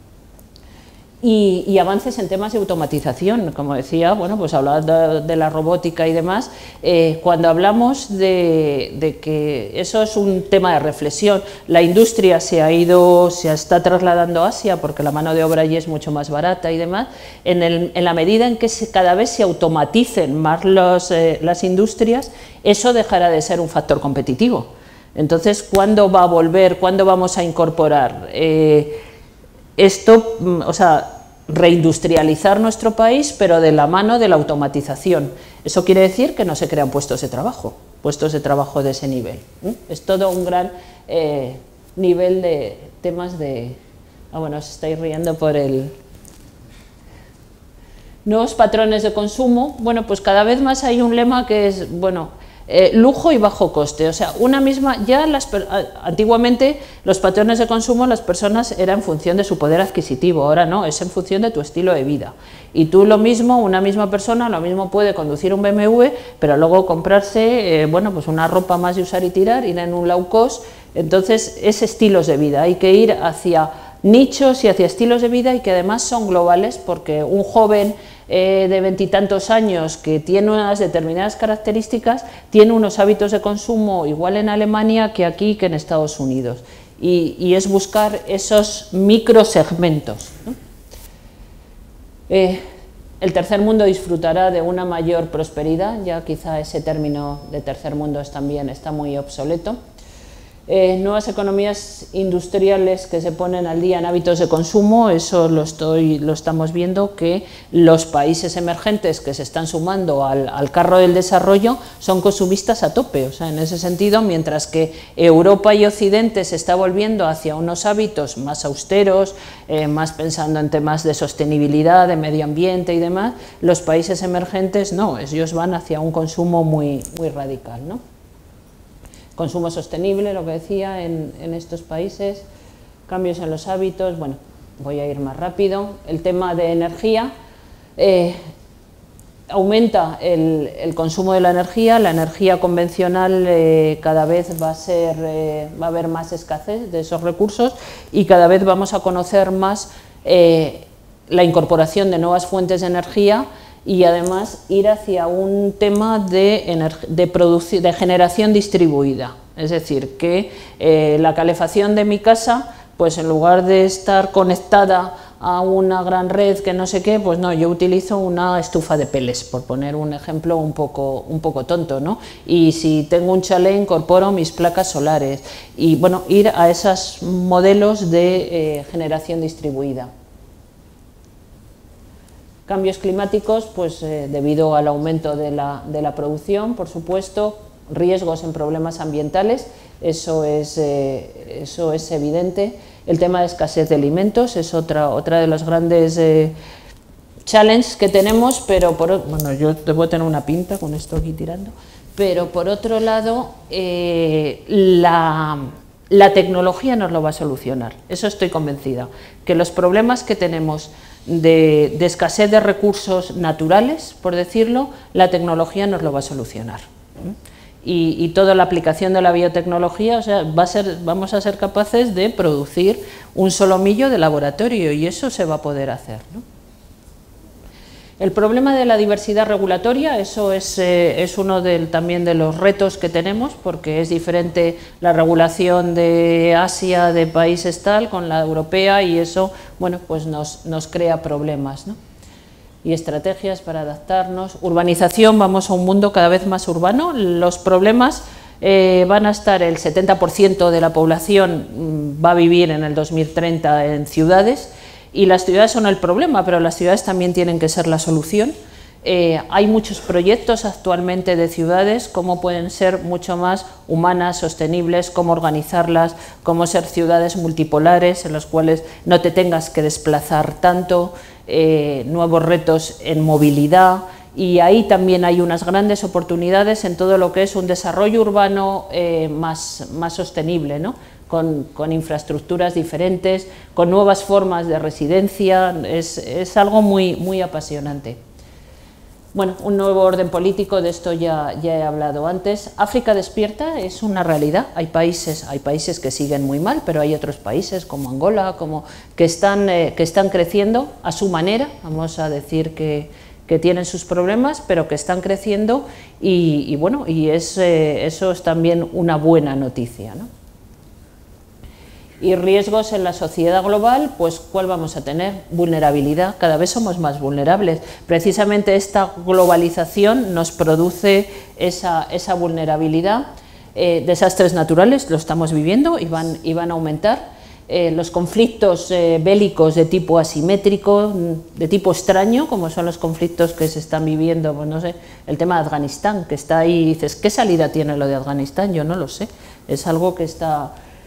Y avances en temas de automatización, como decía, bueno, pues hablando de la robótica y demás, cuando hablamos de que eso es un tema de reflexión, la industria se está trasladando a Asia porque la mano de obra allí es mucho más barata y demás, en la medida en que cada vez se automaticen más las industrias, eso dejará de ser un factor competitivo. Entonces, ¿cuándo va a volver? ¿Cuándo vamos a incorporar esto, o sea, reindustrializar nuestro país, pero de la mano de la automatización? Eso quiere decir que no se crean puestos de trabajo de ese nivel. Es todo un gran nivel de temas de... bueno, os estáis riendo por el... Nuevos patrones de consumo. Bueno, pues cada vez más hay un lema que es, bueno, lujo y bajo coste. O sea, una misma, antiguamente los patrones de consumo, las personas eran en función de su poder adquisitivo, ahora no, es en función de tu estilo de vida. Y tú lo mismo, una misma persona, lo mismo puede conducir un BMW, pero luego comprarse, bueno, pues una ropa más de usar y tirar, ir en un low cost. Entonces, es estilos de vida, hay que ir hacia nichos y hacia estilos de vida y que además son globales, porque un joven de veintitantos años que tiene unas determinadas características, tiene unos hábitos de consumo igual en Alemania que aquí que en Estados Unidos. Y es buscar esos microsegmentos, ¿no? El tercer mundo disfrutará de una mayor prosperidad, ya quizá ese término de tercer mundo también está muy obsoleto. Nuevas economías industriales que se ponen al día en hábitos de consumo, eso lo estamos viendo, que los países emergentes que se están sumando al carro del desarrollo son consumistas a tope. O sea, en ese sentido, mientras que Europa y Occidente se está volviendo hacia unos hábitos más austeros, más pensando en temas de sostenibilidad, de medio ambiente y demás, los países emergentes no, ellos van hacia un consumo muy, muy radical, ¿no? Consumo sostenible, lo que decía, en estos países, cambios en los hábitos, bueno, voy a ir más rápido. El tema de energía, aumenta el consumo de la energía convencional cada vez va a haber más escasez de esos recursos y cada vez vamos a conocer más la incorporación de nuevas fuentes de energía y además ir hacia un tema de generación distribuida. Es decir, que la calefacción de mi casa, pues en lugar de estar conectada a una gran red que no sé qué, pues no, yo utilizo una estufa de pellets, por poner un ejemplo un poco tonto, ¿no? Y si tengo un chalet, incorporo mis placas solares y, bueno, ir a esos modelos de generación distribuida. Cambios climáticos, pues debido al aumento de la producción, por supuesto, riesgos en problemas ambientales, eso es evidente. El tema de escasez de alimentos es otra de los grandes challenges que tenemos, pero bueno, yo debo tener una pinta con esto aquí tirando, pero por otro lado, la tecnología nos lo va a solucionar, eso estoy convencida, que los problemas que tenemos de escasez de recursos naturales, por decirlo, la tecnología nos lo va a solucionar. Y toda la aplicación de la biotecnología, o sea, vamos a ser capaces de producir un solomillo de laboratorio y eso se va a poder hacer, ¿no? El problema de la diversidad regulatoria, eso es uno también de los retos que tenemos, porque es diferente la regulación de Asia, de países tal, con la europea, y eso, bueno, pues nos crea problemas, ¿no? Y estrategias para adaptarnos. Urbanización, vamos a un mundo cada vez más urbano. Los problemas van a estar, el 70% de la población va a vivir en el 2030 en ciudades, y las ciudades son el problema, pero las ciudades también tienen que ser la solución. Hay muchos proyectos actualmente de ciudades, cómo pueden ser mucho más humanas, sostenibles, cómo organizarlas, cómo ser ciudades multipolares en las cuales no te tengas que desplazar tanto, nuevos retos en movilidad, y ahí también hay unas grandes oportunidades en todo lo que es un desarrollo urbano más sostenible, ¿no? Con infraestructuras diferentes, con nuevas formas de residencia. Es algo muy apasionante. Bueno, un nuevo orden político, de esto ya he hablado antes. África despierta, es una realidad. Hay países que siguen muy mal, pero hay otros países como Angola, que están creciendo a su manera. Vamos a decir que tienen sus problemas, pero que están creciendo, y bueno, eso es también una buena noticia, ¿no? Y riesgos en la sociedad global, pues ¿cuál vamos a tener? Vulnerabilidad, cada vez somos más vulnerables. Precisamente esta globalización nos produce esa vulnerabilidad. Desastres naturales, lo estamos viviendo y van a aumentar. Los conflictos bélicos de tipo asimétrico, de tipo extraño, como son los conflictos que se están viviendo, pues no sé, el tema de Afganistán, que está ahí, y dices, ¿qué salida tiene lo de Afganistán? Yo no lo sé, es algo que está...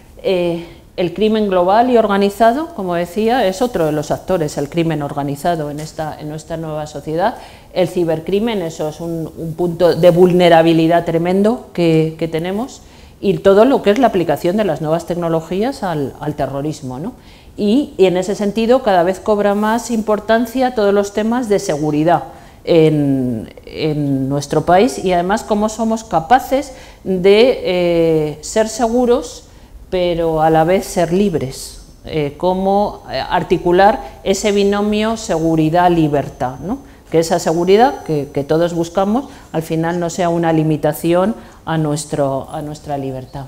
El crimen global y organizado, como decía, es otro de los actores, el crimen organizado en nuestra nueva sociedad. El cibercrimen, eso es un punto de vulnerabilidad tremendo que tenemos, y todo lo que es la aplicación de las nuevas tecnologías al terrorismo, ¿no? Y en ese sentido cada vez cobra más importancia todos los temas de seguridad en nuestro país, y además cómo somos capaces de ser seguros pero a la vez ser libres, cómo articular ese binomio seguridad-libertad, ¿no? Que esa seguridad que todos buscamos al final no sea una limitación a nuestra libertad.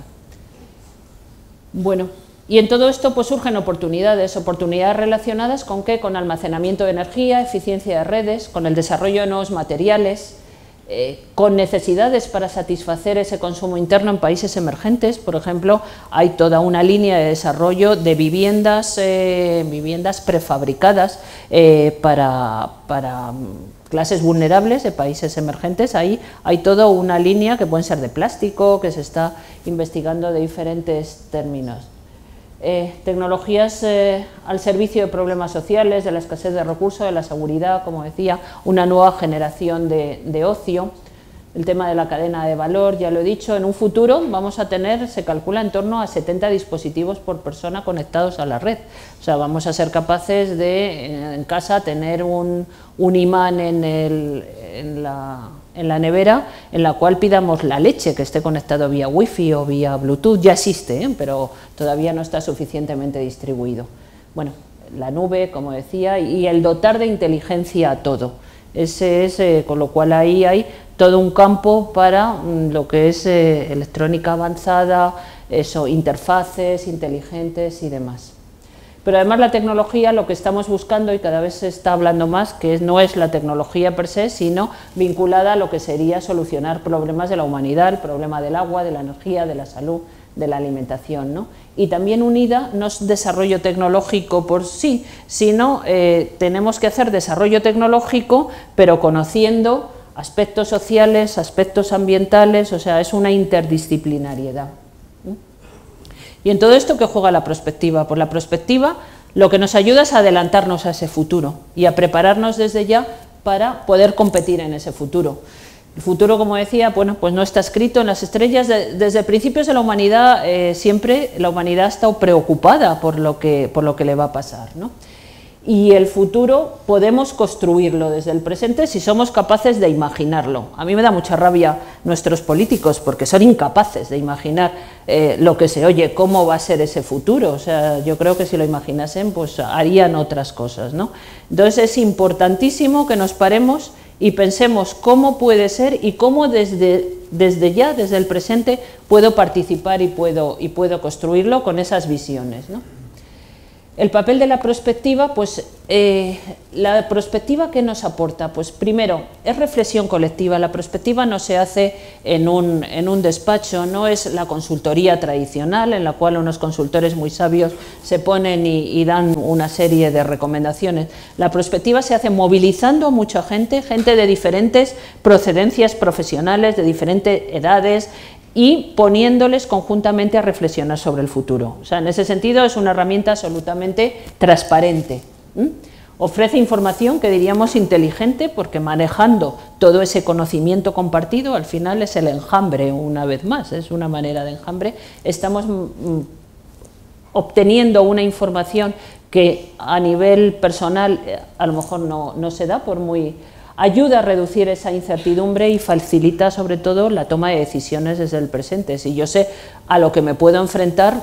Bueno, y en todo esto pues surgen oportunidades relacionadas con ¿qué? Con almacenamiento de energía, eficiencia de redes, con el desarrollo de nuevos materiales, con necesidades para satisfacer ese consumo interno en países emergentes. Por ejemplo, hay toda una línea de desarrollo de viviendas prefabricadas para clases vulnerables de países emergentes. Ahí hay toda una línea que pueden ser de plástico, que se está investigando de diferentes términos. Tecnologías al servicio de problemas sociales, de la escasez de recursos, de la seguridad, como decía, una nueva generación de ocio. El tema de la cadena de valor, ya lo he dicho, en un futuro vamos a tener, se calcula, en torno a 70 dispositivos por persona conectados a la red. O sea, vamos a ser capaces de, en casa, tener un imán en la nevera, en la cual pidamos la leche, que esté conectado vía wifi o vía bluetooth. Ya existe, pero todavía no está suficientemente distribuido. Bueno, la nube, como decía, y el dotar de inteligencia a todo. Ese es, con lo cual ahí hay todo un campo para lo que es electrónica avanzada, interfaces inteligentes y demás. Pero además la tecnología, lo que estamos buscando, y cada vez se está hablando más, que no es la tecnología per se, sino vinculada a lo que sería solucionar problemas de la humanidad, el problema del agua, de la energía, de la salud, de la alimentación, ¿no? Y también unida, no es desarrollo tecnológico por sí, sino tenemos que hacer desarrollo tecnológico, pero conociendo aspectos sociales, aspectos ambientales, o sea, es una interdisciplinariedad. Y en todo esto, ¿qué juega la prospectiva? Pues la prospectiva lo que nos ayuda es a adelantarnos a ese futuro y a prepararnos desde ya para poder competir en ese futuro. El futuro, como decía, bueno, pues no está escrito en las estrellas. Desde principios de la humanidad, siempre la humanidad ha estado preocupada por lo que le va a pasar, ¿no? Y el futuro podemos construirlo desde el presente si somos capaces de imaginarlo. A mí me da mucha rabia nuestros políticos porque son incapaces de imaginar lo que se oye, cómo va a ser ese futuro. O sea, yo creo que si lo imaginasen, pues harían otras cosas, ¿no? Entonces es importantísimo que nos paremos y pensemos cómo puede ser y cómo desde ya, desde el presente, puedo participar y puedo construirlo con esas visiones, ¿no? El papel de la prospectiva, pues la prospectiva, ¿qué nos aporta? Pues primero, es reflexión colectiva. La prospectiva no se hace en un despacho, no es la consultoría tradicional en la cual unos consultores muy sabios se ponen y dan una serie de recomendaciones. La prospectiva se hace movilizando a mucha gente, gente de diferentes procedencias profesionales, de diferentes edades, y poniéndoles conjuntamente a reflexionar sobre el futuro. O sea, en ese sentido es una herramienta absolutamente transparente. Ofrece información que diríamos inteligente, porque manejando todo ese conocimiento compartido, al final es el enjambre, una vez más, es una manera de enjambre. Estamos obteniendo una información que a nivel personal a lo mejor no se da por muy... Ayuda a reducir esa incertidumbre y facilita sobre todo la toma de decisiones desde el presente. Si yo sé a lo que me puedo enfrentar,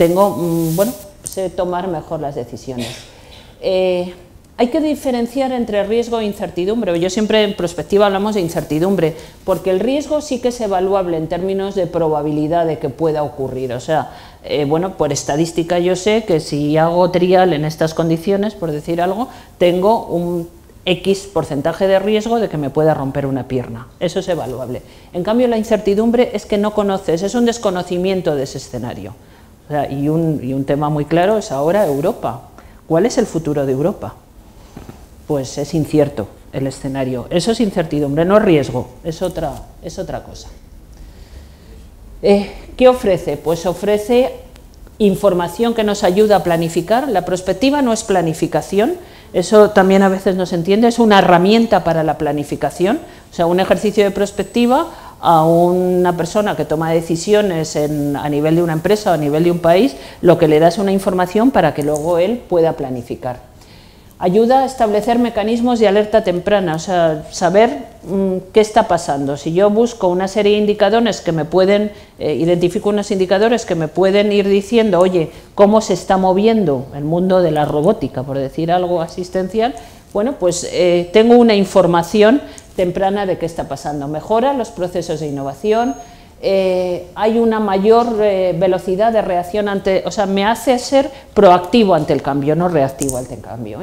sé tomar mejor las decisiones. Hay que diferenciar entre riesgo e incertidumbre. Yo siempre en prospectiva hablamos de incertidumbre, porque el riesgo sí que es evaluable en términos de probabilidad de que pueda ocurrir. O sea, por estadística yo sé que si hago trial en estas condiciones, por decir algo, tengo un X porcentaje de riesgo de que me pueda romper una pierna. Eso es evaluable. En cambio, la incertidumbre es que no conoces, es un desconocimiento de ese escenario. O sea, y un tema muy claro es ahora Europa. ¿Cuál es el futuro de Europa? Pues es incierto el escenario. Eso es incertidumbre, no es riesgo, es otra cosa. ¿Qué ofrece? Pues ofrece información que nos ayuda a planificar. La prospectiva no es planificación. Eso también a veces no se entiende, es una herramienta para la planificación. O sea, un ejercicio de prospectiva a una persona que toma decisiones a nivel de una empresa o a nivel de un país, lo que le da es una información para que luego él pueda planificar. Ayuda a establecer mecanismos de alerta temprana, o sea, saber qué está pasando. Si yo busco una serie de indicadores que me pueden, identifico unos indicadores que me pueden ir diciendo, oye, cómo se está moviendo el mundo de la robótica, por decir algo asistencial, bueno, pues tengo una información temprana de qué está pasando. Mejora los procesos de innovación, hay una mayor velocidad de reacción o sea, me hace ser proactivo ante el cambio, no reactivo ante el cambio,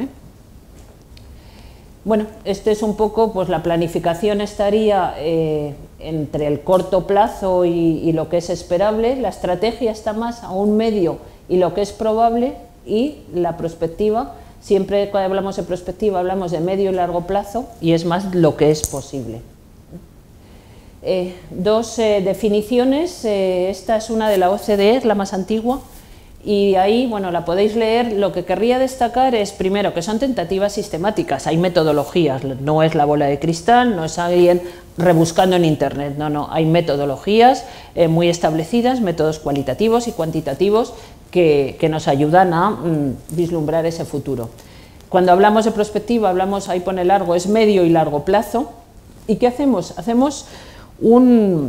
Bueno, este es un poco, pues la planificación estaría entre el corto plazo y lo que es esperable, la estrategia está más a un medio y lo que es probable, y la prospectiva, siempre cuando hablamos de prospectiva hablamos de medio y largo plazo, y es más lo que es posible. Dos definiciones, esta es una de la OCDE, es la más antigua, y ahí, bueno, la podéis leer. Lo que querría destacar es, primero, que son tentativas sistemáticas, hay metodologías, no es la bola de cristal, no es alguien rebuscando en internet, no, hay metodologías muy establecidas, métodos cualitativos y cuantitativos que nos ayudan a vislumbrar ese futuro. Cuando hablamos de prospectiva, hablamos, ahí pone largo, es medio y largo plazo. ¿Y qué hacemos? Hacemos un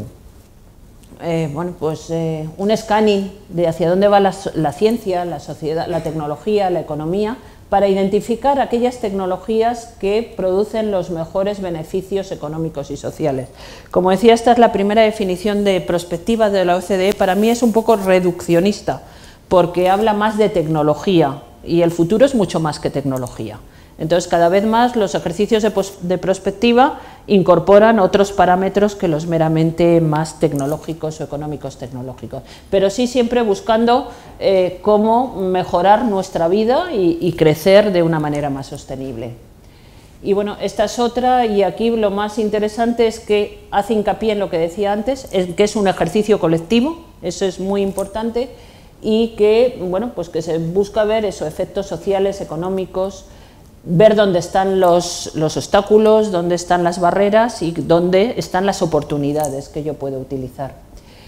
scanning de hacia dónde va la ciencia, la sociedad, la tecnología, la economía, para identificar aquellas tecnologías que producen los mejores beneficios económicos y sociales. Como decía, esta es la primera definición de prospectiva de la OCDE. Para mí es un poco reduccionista, porque habla más de tecnología, y el futuro es mucho más que tecnología. Entonces, cada vez más los ejercicios de prospectiva incorporan otros parámetros que los meramente más tecnológicos o económicos tecnológicos, pero sí siempre buscando cómo mejorar nuestra vida y crecer de una manera más sostenible. Y bueno, esta es otra, y aquí lo más interesante es que hace hincapié en lo que decía antes, que es un ejercicio colectivo, eso es muy importante, y que, bueno, pues que se busca ver esos efectos sociales, económicos, ver dónde están los obstáculos, dónde están las barreras y dónde están las oportunidades que yo puedo utilizar.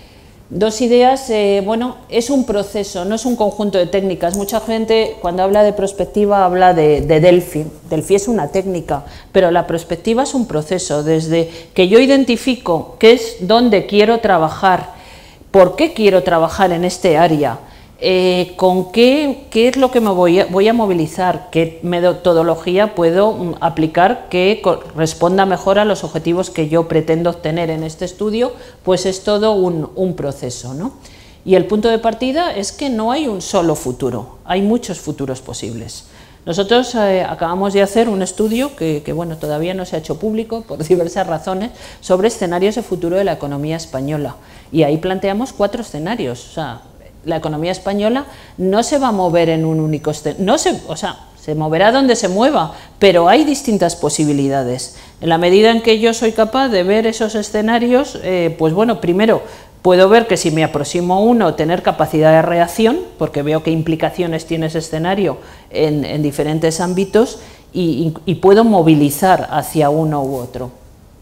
Dos ideas, bueno, es un proceso, no es un conjunto de técnicas. Mucha gente cuando habla de prospectiva habla de Delphi. Delphi es una técnica, pero la prospectiva es un proceso. Desde que yo identifico qué es dónde quiero trabajar, por qué quiero trabajar en este área, con qué es lo que me voy a movilizar, qué metodología puedo aplicar que responda mejor a los objetivos que yo pretendo obtener en este estudio, pues es todo un proceso, ¿no? Y el punto de partida es que no hay un solo futuro, hay muchos futuros posibles. Nosotros acabamos de hacer un estudio que bueno, todavía no se ha hecho público por diversas razones, sobre escenarios de futuro de la economía española, y ahí planteamos 4 escenarios. O sea, la economía española no se va a mover en un único escenario, o sea, se moverá donde se mueva, pero hay distintas posibilidades. En la medida en que yo soy capaz de ver esos escenarios, pues bueno, primero puedo ver que si me aproximo a uno, tener capacidad de reacción, porque veo qué implicaciones tiene ese escenario en diferentes ámbitos, y puedo movilizar hacia uno u otro.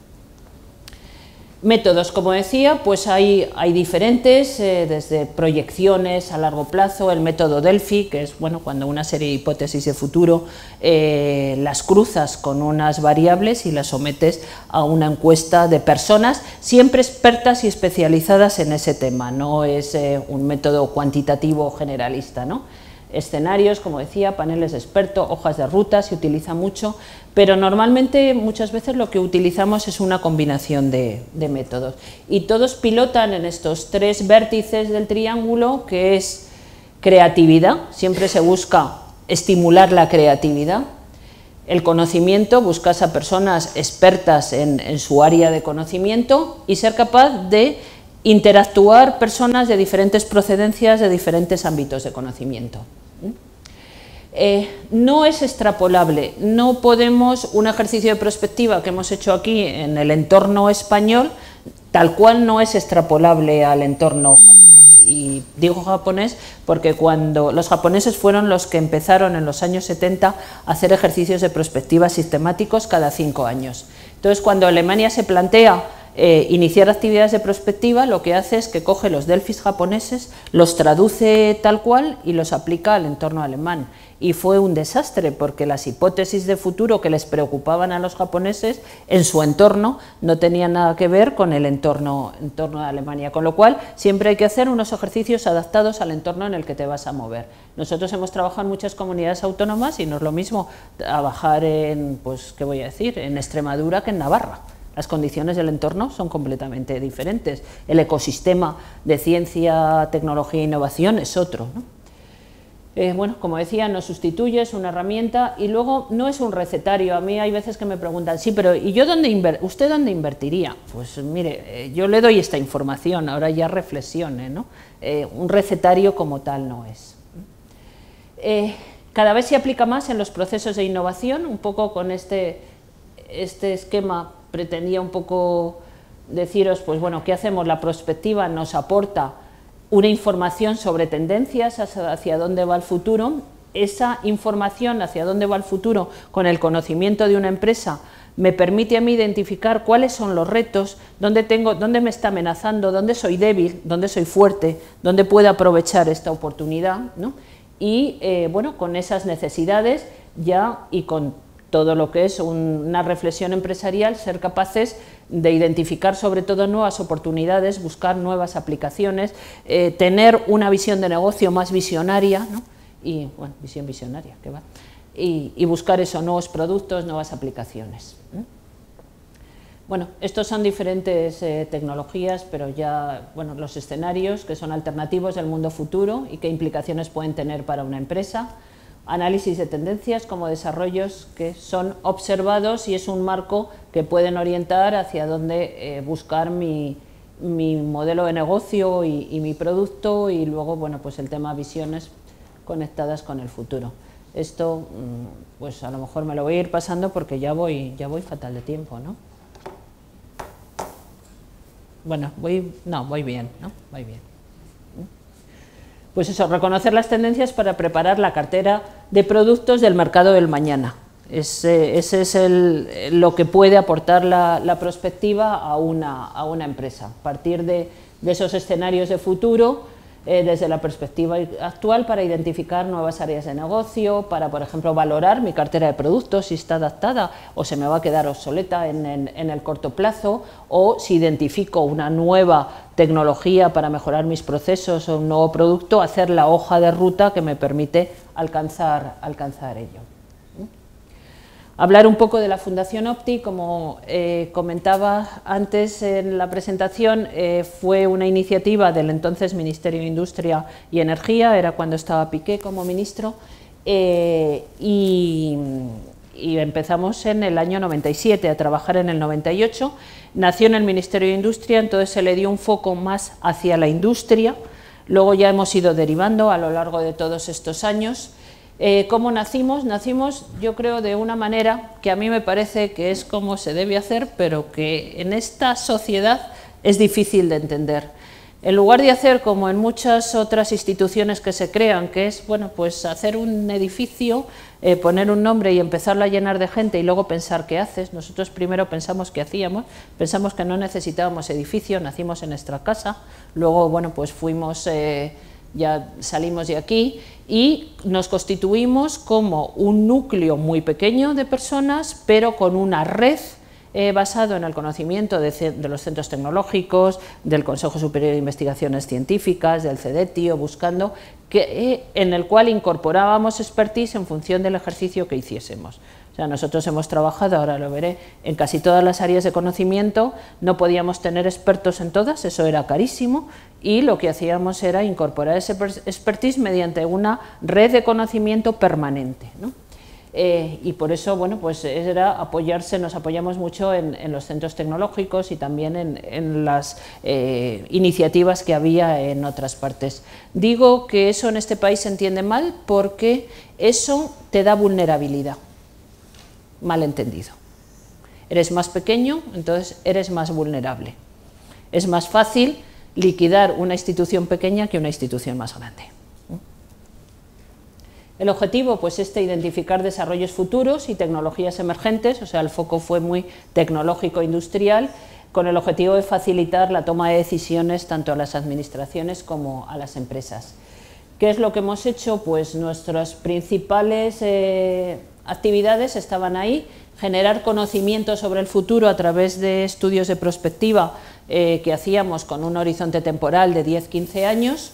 Métodos, como decía, pues hay diferentes, desde proyecciones a largo plazo, el método Delphi, que es bueno, cuando una serie de hipótesis de futuro las cruzas con unas variables y las sometes a una encuesta de personas, siempre expertas y especializadas en ese tema, no es un método cuantitativo generalista, ¿no? Escenarios, como decía, paneles de expertos, hojas de ruta, se utiliza mucho, pero normalmente muchas veces lo que utilizamos es una combinación de métodos. Y todos pilotan en estos 3 vértices del triángulo, que es creatividad, siempre se busca estimular la creatividad, el conocimiento, buscas a personas expertas en su área de conocimiento y ser capaz de interactuar personas de diferentes procedencias, de diferentes ámbitos de conocimiento. No es extrapolable, no podemos, un ejercicio de prospectiva que hemos hecho aquí en el entorno español, tal cual no es extrapolable al entorno japonés. Y digo japonés porque cuando los japoneses fueron los que empezaron en los años 70 a hacer ejercicios de prospectiva sistemáticos cada 5 años. Entonces, cuando Alemania se plantea iniciar actividades de prospectiva, lo que hace es que coge los Delphis japoneses, los traduce tal cual y los aplica al entorno alemán. Y fue un desastre porque las hipótesis de futuro que les preocupaban a los japoneses en su entorno no tenían nada que ver con el entorno de Alemania, con lo cual siempre hay que hacer unos ejercicios adaptados al entorno en el que te vas a mover. Nosotros hemos trabajado en muchas comunidades autónomas y no es lo mismo trabajar en, pues, ¿qué voy a decir?, en Extremadura que en Navarra. Las condiciones del entorno son completamente diferentes. El ecosistema de ciencia, tecnología e innovación es otro, ¿no? Bueno, como decía, no sustituye, es una herramienta y luego no es un recetario. A mí hay veces que me preguntan, sí, pero ¿y yo usted dónde invertiría? Pues mire, yo le doy esta información, ahora ya reflexione, ¿no? Un recetario como tal no es. Cada vez se aplica más en los procesos de innovación, un poco con este esquema pretendía un poco deciros, pues bueno, ¿qué hacemos? La prospectiva nos aporta una información sobre tendencias hacia dónde va el futuro. Esa información hacia dónde va el futuro con el conocimiento de una empresa me permite a mí identificar cuáles son los retos, dónde me está amenazando, dónde soy débil, dónde soy fuerte, dónde puedo aprovechar esta oportunidad, ¿no? Y bueno, con esas necesidades ya y con todo lo que es una reflexión empresarial, ser capaces de identificar sobre todo nuevas oportunidades, buscar nuevas aplicaciones, tener una visión de negocio más visionaria, ¿no? Y bueno, visión visionaria, ¿qué va? Y buscar eso, nuevos productos, nuevas aplicaciones. Bueno, estos son diferentes tecnologías, pero ya, bueno, los escenarios que son alternativos del mundo futuro y qué implicaciones pueden tener para una empresa. Análisis de tendencias como desarrollos que son observados y es un marco que pueden orientar hacia dónde buscar mi modelo de negocio y mi producto, y luego, bueno, pues el tema visiones conectadas con el futuro. Esto, pues a lo mejor me lo voy a ir pasando porque ya voy fatal de tiempo, ¿no? Bueno, voy bien, ¿no? Voy bien. Pues eso, reconocer las tendencias para preparar la cartera de productos del mercado del mañana. Ese es lo que puede aportar la prospectiva a una empresa. Partir de de esos escenarios de futuro desde la perspectiva actual para identificar nuevas áreas de negocio, para, por ejemplo, valorar mi cartera de productos, si está adaptada o se me va a quedar obsoleta en el corto plazo, o si identifico una nueva tecnología para mejorar mis procesos o un nuevo producto, hacer la hoja de ruta que me permite alcanzar ello. Hablar un poco de la Fundación Opti, como comentaba antes en la presentación, fue una iniciativa del entonces Ministerio de Industria y Energía, era cuando estaba Piqué como ministro, y empezamos en el año 97 a trabajar en el 98, nació en el Ministerio de Industria, entonces se le dio un foco más hacia la industria, luego ya hemos ido derivando a lo largo de todos estos años. ¿Cómo nacimos? Nacimos, yo creo, de una manera que a mí me parece que es como se debe hacer, pero que en esta sociedad es difícil de entender. En lugar de hacer como en muchas otras instituciones que se crean, que es, bueno, pues hacer un edificio, poner un nombre y empezarlo a llenar de gente y luego pensar qué haces, nosotros primero pensamos qué hacíamos, pensamos que no necesitábamos edificio, nacimos en nuestra casa, luego, bueno, pues fuimos... ya salimos de aquí y nos constituimos como un núcleo muy pequeño de personas, pero con una red basado en el conocimiento de los centros tecnológicos, del Consejo Superior de Investigaciones Científicas, del CEDETI, buscando en el cual incorporábamos expertise en función del ejercicio que hiciésemos. O sea, nosotros hemos trabajado, ahora lo veré, en casi todas las áreas de conocimiento, no podíamos tener expertos en todas, eso era carísimo, y lo que hacíamos era incorporar ese expertise mediante una red de conocimiento permanente, ¿no? Y por eso, bueno, pues era apoyarse, nos apoyamos mucho en los centros tecnológicos y también en las iniciativas que había en otras partes. Digo que eso en este país se entiende mal porque eso te da vulnerabilidad. Malentendido. Eres más pequeño, entonces eres más vulnerable. Es más fácil liquidar una institución pequeña que una institución más grande. El objetivo, pues identificar desarrollos futuros y tecnologías emergentes, o sea, el foco fue muy tecnológico-industrial, con el objetivo de facilitar la toma de decisiones tanto a las administraciones como a las empresas. ¿Qué es lo que hemos hecho? Pues nuestras principales actividades estaban ahí: generar conocimiento sobre el futuro a través de estudios de prospectiva que hacíamos con un horizonte temporal de 10-15 años,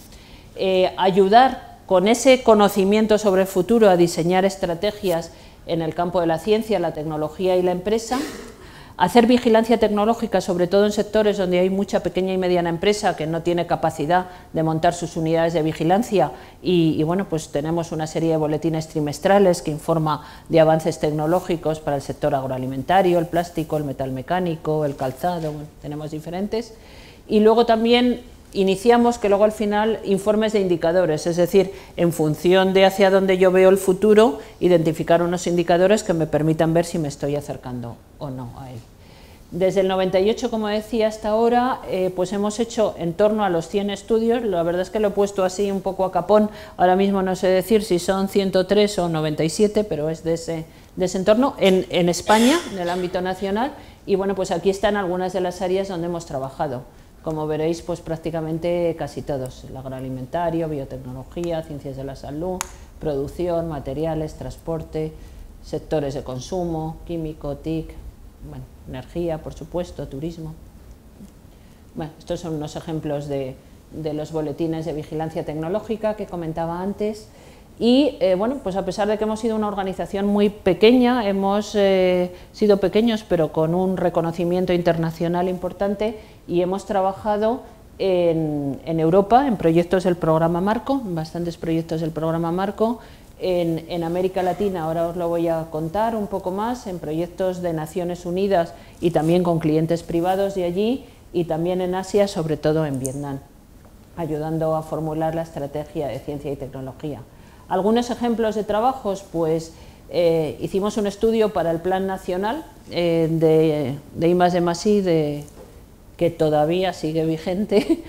ayudar con ese conocimiento sobre el futuro a diseñar estrategias en el campo de la ciencia, la tecnología y la empresa, hacer vigilancia tecnológica, sobre todo en sectores donde hay mucha pequeña y mediana empresa que no tiene capacidad de montar sus unidades de vigilancia y bueno, pues tenemos una serie de boletines trimestrales que informa de avances tecnológicos para el sector agroalimentario, el plástico, el metal mecánico, el calzado, bueno, tenemos diferentes. Y luego también iniciamos, que luego al final, informes de indicadores, es decir, en función de hacia dónde yo veo el futuro, identificar unos indicadores que me permitan ver si me estoy acercando o no a él. Desde el 98, como decía, hasta ahora, pues hemos hecho en torno a los 100 estudios, la verdad es que lo he puesto así un poco a capón, ahora mismo no sé decir si son 103 o 97, pero es de ese entorno, en España, en el ámbito nacional, y bueno, pues aquí están algunas de las áreas donde hemos trabajado. Como veréis, pues prácticamente casi todos: el agroalimentario, biotecnología, ciencias de la salud, producción, materiales, transporte, sectores de consumo, químico, TIC, bueno, energía, por supuesto, turismo. Bueno, estos son unos ejemplos de los boletines de vigilancia tecnológica que comentaba antes. Y bueno, pues a pesar de que hemos sido una organización muy pequeña, hemos sido pequeños pero con un reconocimiento internacional importante, y hemos trabajado en Europa en proyectos del programa Marco, en bastantes proyectos del programa Marco, en América Latina, ahora os lo voy a contar un poco más, en proyectos de Naciones Unidas y también con clientes privados de allí, y también en Asia, sobre todo en Vietnam, ayudando a formular la estrategia de ciencia y tecnología. Algunos ejemplos de trabajos, pues hicimos un estudio para el Plan Nacional de I+D+I, que todavía sigue vigente,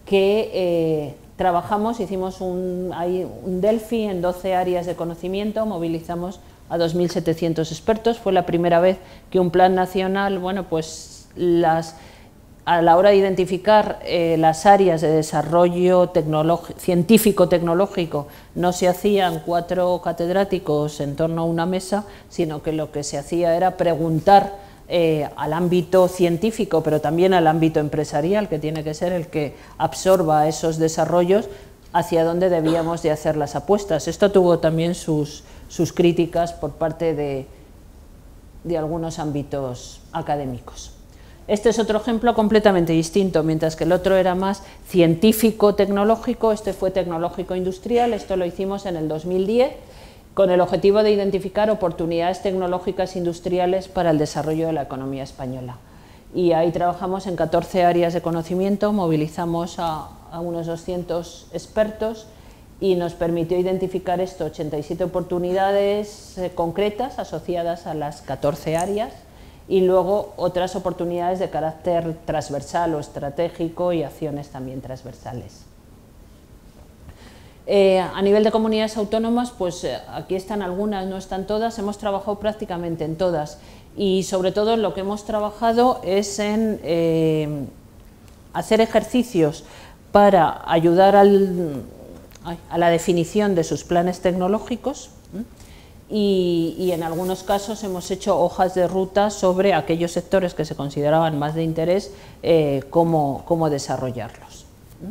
que trabajamos, hicimos un Delphi en 12 áreas de conocimiento, movilizamos a 2.700 expertos, fue la primera vez que un plan nacional, bueno, pues las a la hora de identificar las áreas de desarrollo científico-tecnológico, no se hacían 4 catedráticos en torno a una mesa, sino que lo que se hacía era preguntar al ámbito científico, pero también al ámbito empresarial, que tiene que ser el que absorba esos desarrollos, hacia dónde debíamos de hacer las apuestas. Esto tuvo también sus críticas por parte de algunos ámbitos académicos. Este es otro ejemplo completamente distinto, mientras que el otro era más científico-tecnológico, este fue tecnológico-industrial, esto lo hicimos en el 2010, con el objetivo de identificar oportunidades tecnológicas industriales para el desarrollo de la economía española. Y ahí trabajamos en 14 áreas de conocimiento, movilizamos a unos 200 expertos y nos permitió identificar 87 oportunidades concretas asociadas a las 14 áreas, y luego otras oportunidades de carácter transversal o estratégico y acciones también transversales. A nivel de comunidades autónomas, pues aquí están algunas, no están todas, hemos trabajado prácticamente en todas, y sobre todo lo que hemos trabajado es en hacer ejercicios para ayudar a la definición de sus planes tecnológicos, y en algunos casos hemos hecho hojas de ruta sobre aquellos sectores que se consideraban más de interés, cómo desarrollarlos.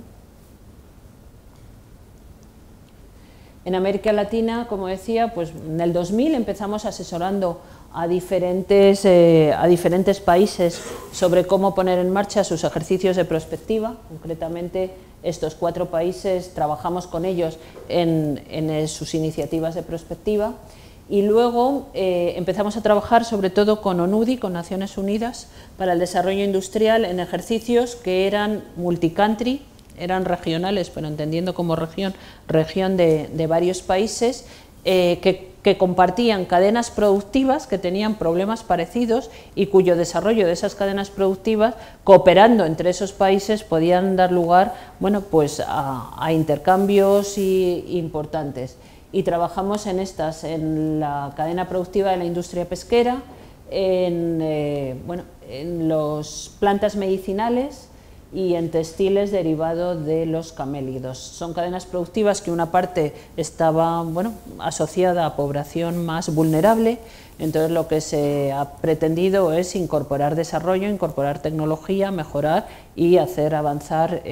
En América Latina, como decía, pues en el 2000 empezamos asesorando a diferentes países sobre cómo poner en marcha sus ejercicios de prospectiva. Concretamente, estos 4 países trabajamos con ellos en sus iniciativas de prospectiva. Y luego empezamos a trabajar sobre todo con ONUDI, con Naciones Unidas, para el desarrollo industrial en ejercicios que eran multicountry, eran regionales, pero entendiendo como región de varios países, que compartían cadenas productivas que tenían problemas parecidos y cuyo desarrollo de esas cadenas productivas, cooperando entre esos países, podían dar lugar, bueno, pues a intercambios importantes. Y trabajamos en la cadena productiva de la industria pesquera, en las plantas medicinales y en textiles derivados de los camélidos. Son cadenas productivas que una parte estaba asociada a población más vulnerable, entonces lo que se ha pretendido es incorporar desarrollo, incorporar tecnología, mejorar y hacer avanzar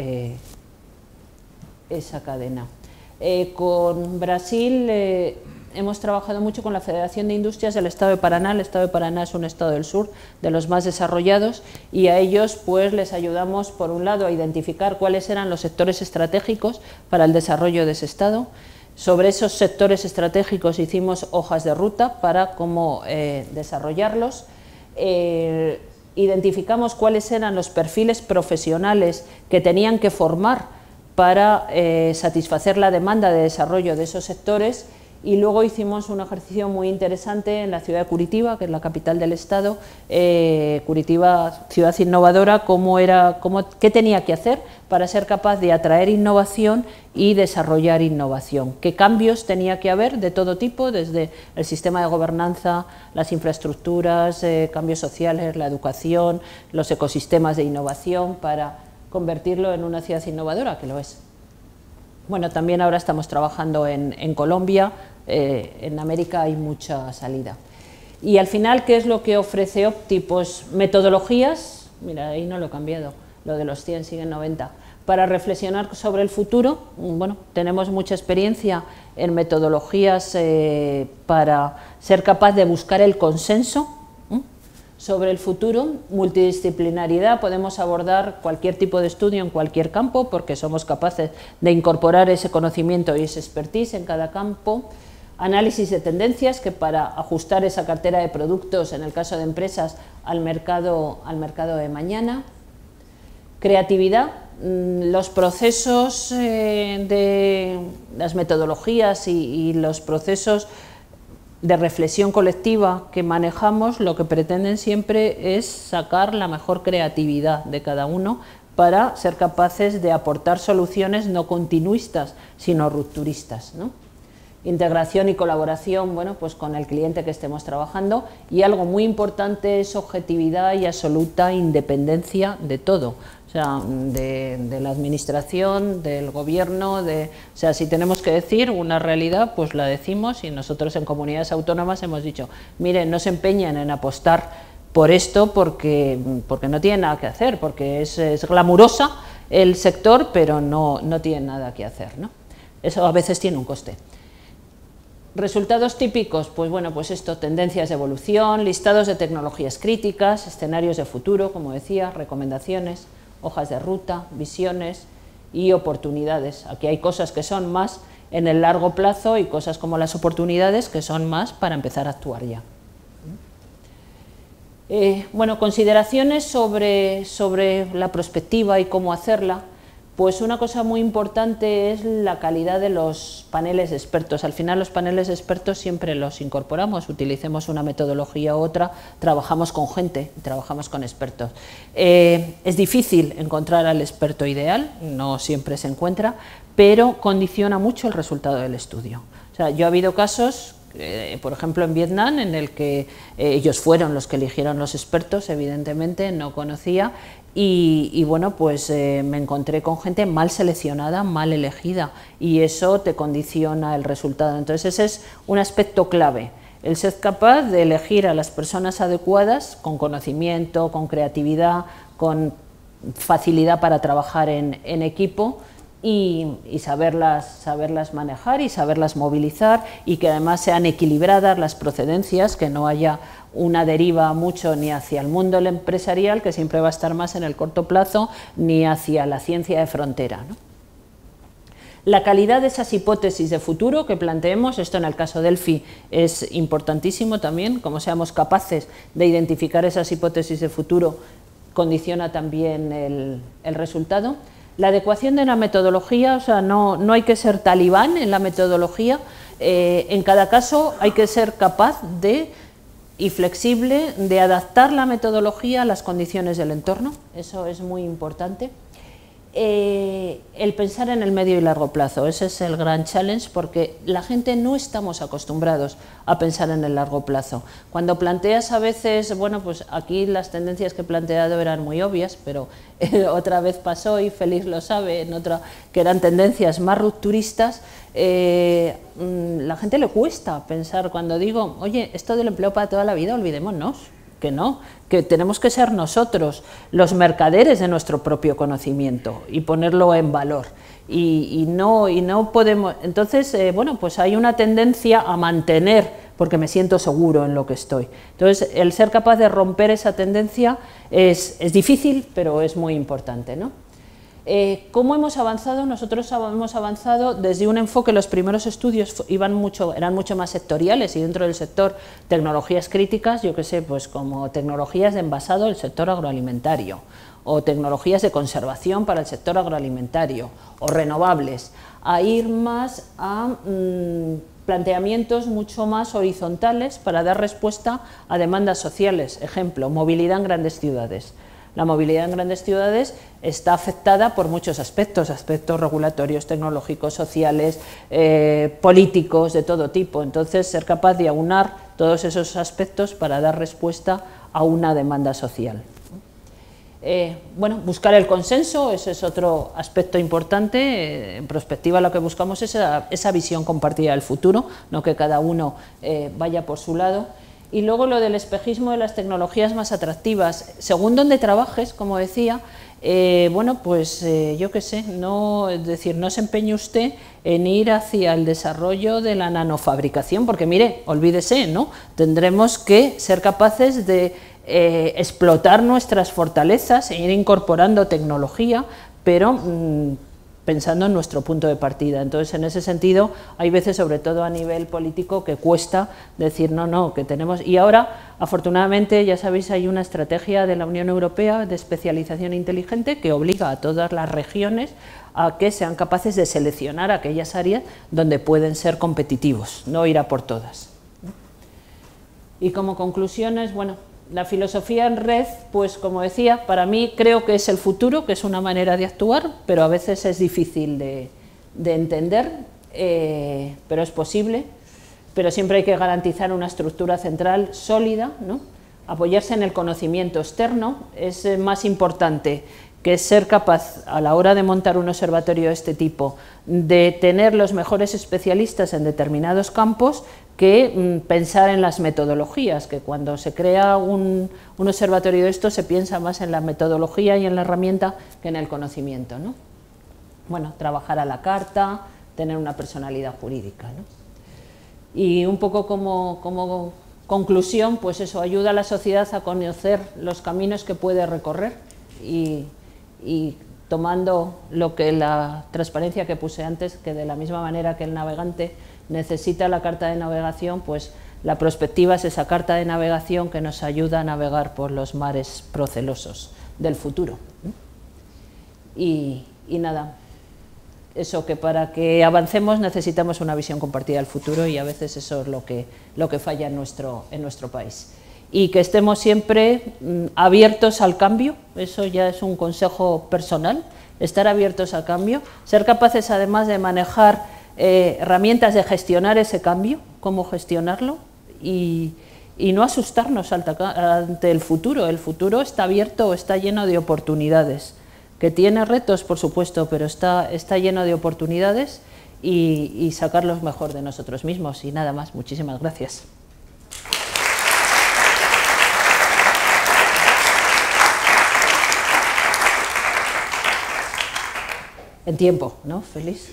esa cadena. Con Brasil hemos trabajado mucho con la Federación de Industrias del Estado de Paraná. El Estado de Paraná es un estado del sur, de los más desarrollados, y a ellos pues les ayudamos, por un lado, a identificar cuáles eran los sectores estratégicos para el desarrollo de ese estado. Sobre esos sectores estratégicos hicimos hojas de ruta para cómo desarrollarlos. Identificamos cuáles eran los perfiles profesionales que tenían que formar para satisfacer la demanda de desarrollo de esos sectores, y luego hicimos un ejercicio muy interesante en la ciudad de Curitiba, que es la capital del estado. Curitiba, ciudad innovadora, qué tenía que hacer para ser capaz de atraer innovación y desarrollar innovación, qué cambios tenía que haber de todo tipo, desde el sistema de gobernanza, las infraestructuras, cambios sociales, la educación, los ecosistemas de innovación, para convertirlo en una ciudad innovadora, que lo es. Bueno, también ahora estamos trabajando en Colombia, en América hay mucha salida. Y al final, ¿qué es lo que ofrece OPTI? Pues metodologías, mira, ahí no lo he cambiado, lo de los 100 sigue en 90, para reflexionar sobre el futuro. Bueno, tenemos mucha experiencia en metodologías para ser capaz de buscar el consenso sobre el futuro. Multidisciplinaridad, podemos abordar cualquier tipo de estudio en cualquier campo porque somos capaces de incorporar ese conocimiento y ese expertise en cada campo. Análisis de tendencias, que para ajustar esa cartera de productos, en el caso de empresas, al mercado de mañana. Creatividad, los procesos de las metodologías y los procesos de reflexión colectiva que manejamos, lo que pretenden siempre es sacar la mejor creatividad de cada uno para ser capaces de aportar soluciones no continuistas, sino rupturistas, ¿no? Integración y colaboración, bueno, pues con el cliente que estemos trabajando, y algo muy importante es objetividad y absoluta independencia de todo, o sea, de la administración, del gobierno, o sea, si tenemos que decir una realidad, pues la decimos, y nosotros en comunidades autónomas hemos dicho, miren, no se empeñen en apostar por esto porque no tiene nada que hacer, porque es glamurosa el sector, pero no tiene nada que hacer, ¿no? Eso a veces tiene un coste. Resultados típicos, pues bueno, pues esto, tendencias de evolución, listados de tecnologías críticas, escenarios de futuro, como decía, recomendaciones, hojas de ruta, visiones y oportunidades. Aquí hay cosas que son más en el largo plazo y cosas como las oportunidades que son más para empezar a actuar ya. Bueno, consideraciones sobre la prospectiva y cómo hacerla. Pues una cosa muy importante es la calidad de los paneles de expertos. Al final los paneles de expertos siempre los incorporamos, utilicemos una metodología u otra, trabajamos con gente, trabajamos con expertos. Es difícil encontrar al experto ideal, no siempre se encuentra, pero condiciona mucho el resultado del estudio. O sea, yo he habido casos, por ejemplo en Vietnam, en el que ellos fueron los que eligieron los expertos, evidentemente no conocía, y bueno, pues me encontré con gente mal seleccionada, mal elegida, y eso te condiciona el resultado. Entonces ese es un aspecto clave, el ser capaz de elegir a las personas adecuadas, con conocimiento, con creatividad, con facilidad para trabajar en equipo, y saberlas manejar y saberlas movilizar, y que además sean equilibradas las procedencias, que no haya una deriva mucho ni hacia el mundo empresarial, que siempre va a estar más en el corto plazo, ni hacia la ciencia de frontera, ¿no? La calidad de esas hipótesis de futuro que planteemos, esto en el caso del FI es importantísimo también, como seamos capaces de identificar esas hipótesis de futuro, condiciona también el resultado. La adecuación de la metodología, o sea, no hay que ser talibán en la metodología, en cada caso hay que ser capaz y flexible de adaptar la metodología a las condiciones del entorno, eso es muy importante. El pensar en el medio y largo plazo, ese es el gran challenge, porque la gente no estamos acostumbrados a pensar en el largo plazo. Cuando planteas a veces, bueno, pues aquí las tendencias que he planteado eran muy obvias, pero otra vez pasó, y Félix lo sabe, en otra, que eran tendencias más rupturistas. La gente le cuesta pensar cuando digo, oye, esto del empleo para toda la vida, olvidémonos. Que no, que tenemos que ser nosotros los mercaderes de nuestro propio conocimiento y ponerlo en valor, y no podemos. Entonces, bueno, pues hay una tendencia a mantener, porque me siento seguro en lo que estoy. Entonces, el ser capaz de romper esa tendencia es difícil, pero es muy importante, ¿no? ¿Cómo hemos avanzado? Nosotros hemos avanzado desde un enfoque, los primeros estudios eran mucho más sectoriales, y dentro del sector tecnologías críticas, yo qué sé, pues como tecnologías de envasado del sector agroalimentario, o tecnologías de conservación para el sector agroalimentario, o renovables, a ir más a planteamientos mucho más horizontales para dar respuesta a demandas sociales. Ejemplo, movilidad en grandes ciudades. La movilidad en grandes ciudades está afectada por muchos aspectos, aspectos regulatorios, tecnológicos, sociales, políticos, de todo tipo. Entonces, ser capaz de aunar todos esos aspectos para dar respuesta a una demanda social. Bueno, buscar el consenso, ese es otro aspecto importante. En prospectiva lo que buscamos es esa visión compartida del futuro, no que cada uno vaya por su lado. Y luego lo del espejismo de las tecnologías más atractivas. Según donde trabajes, como decía, bueno, pues yo qué sé, es decir, no se empeñe usted en ir hacia el desarrollo de la nanofabricación, porque mire, olvídese, ¿no? Tendremos que ser capaces de explotar nuestras fortalezas e ir incorporando tecnología, pero pensando en nuestro punto de partida. Entonces, en ese sentido, hay veces, sobre todo a nivel político, que cuesta decir no, que tenemos. Y ahora, afortunadamente, ya sabéis, hay una estrategia de la Unión Europea de especialización inteligente que obliga a todas las regiones a que sean capaces de seleccionar aquellas áreas donde pueden ser competitivos, no ir a por todas. Y como conclusiones, bueno, la filosofía en red, pues como decía, para mí creo que es el futuro, que es una manera de actuar, pero a veces es difícil de entender. pero es posible, pero siempre hay que garantizar una estructura central sólida, ¿no? Apoyarse en el conocimiento externo es más importante que ser capaz, a la hora de montar un observatorio de este tipo, de tener los mejores especialistas en determinados campos, que pensar en las metodologías, que cuando se crea un observatorio de esto se piensa más en la metodología y en la herramienta que en el conocimiento, ¿no? Bueno, trabajar a la carta, tener una personalidad jurídica, ¿no? Y un poco como conclusión, pues eso, ayuda a la sociedad a conocer los caminos que puede recorrer y tomando lo que la transparencia que puse antes, que de la misma manera que el navegante necesita la carta de navegación, pues la prospectiva es esa carta de navegación que nos ayuda a navegar por los mares procelosos del futuro. Y nada, eso, que para que avancemos necesitamos una visión compartida del futuro, y a veces eso es lo que falla en nuestro país. Y que estemos siempre abiertos al cambio, eso ya es un consejo personal, estar abiertos al cambio, ser capaces además de manejar herramientas de gestionar ese cambio, cómo gestionarlo, y no asustarnos ante el futuro. El futuro está abierto, está lleno de oportunidades, que tiene retos, por supuesto, pero está lleno de oportunidades, y sacar lo mejor de nosotros mismos. Y nada más, muchísimas gracias. En tiempo, ¿no? Feliz.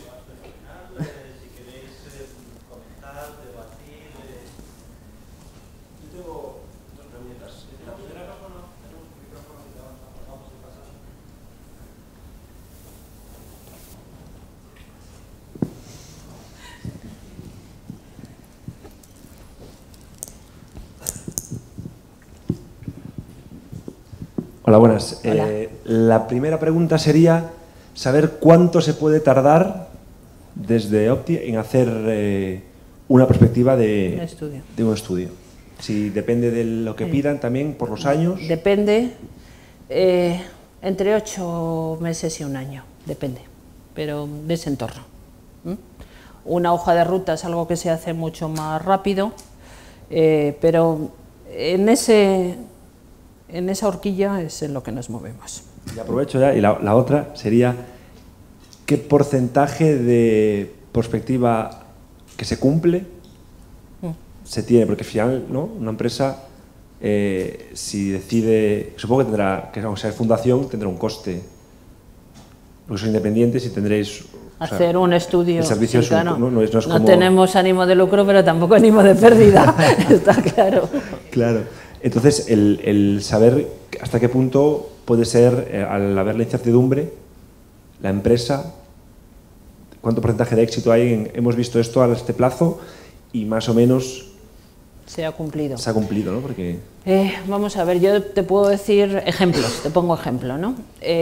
Hola, buenas. Hola. La primera pregunta sería saber cuánto se puede tardar desde Opti en hacer una perspectiva de un estudio. Si depende de lo que pidan también por los años. Depende, entre 8 meses y un año, depende, pero de ese entorno. Una hoja de ruta es algo que se hace mucho más rápido, pero en esa horquilla es en lo que nos movemos. Y aprovecho ya, y la otra sería, ¿qué porcentaje de perspectiva que se cumple se tiene? Porque al final, ¿no?, una empresa, si decide, supongo que tendrá, que aunque sea fundación, tendrá un coste, porque sois independientes y tendréis... Hacer un estudio, el servicio sí, claro. no es como... No tenemos ánimo de lucro, pero tampoco ánimo de pérdida, está claro. Claro. Entonces, el saber hasta qué punto puede ser, al haber la incertidumbre, la empresa, cuánto porcentaje de éxito hay hemos visto esto a este plazo y más o menos... Se ha cumplido. Se ha cumplido, ¿no? Porque... vamos a ver, yo te puedo decir ejemplos, te pongo ejemplo, ¿no?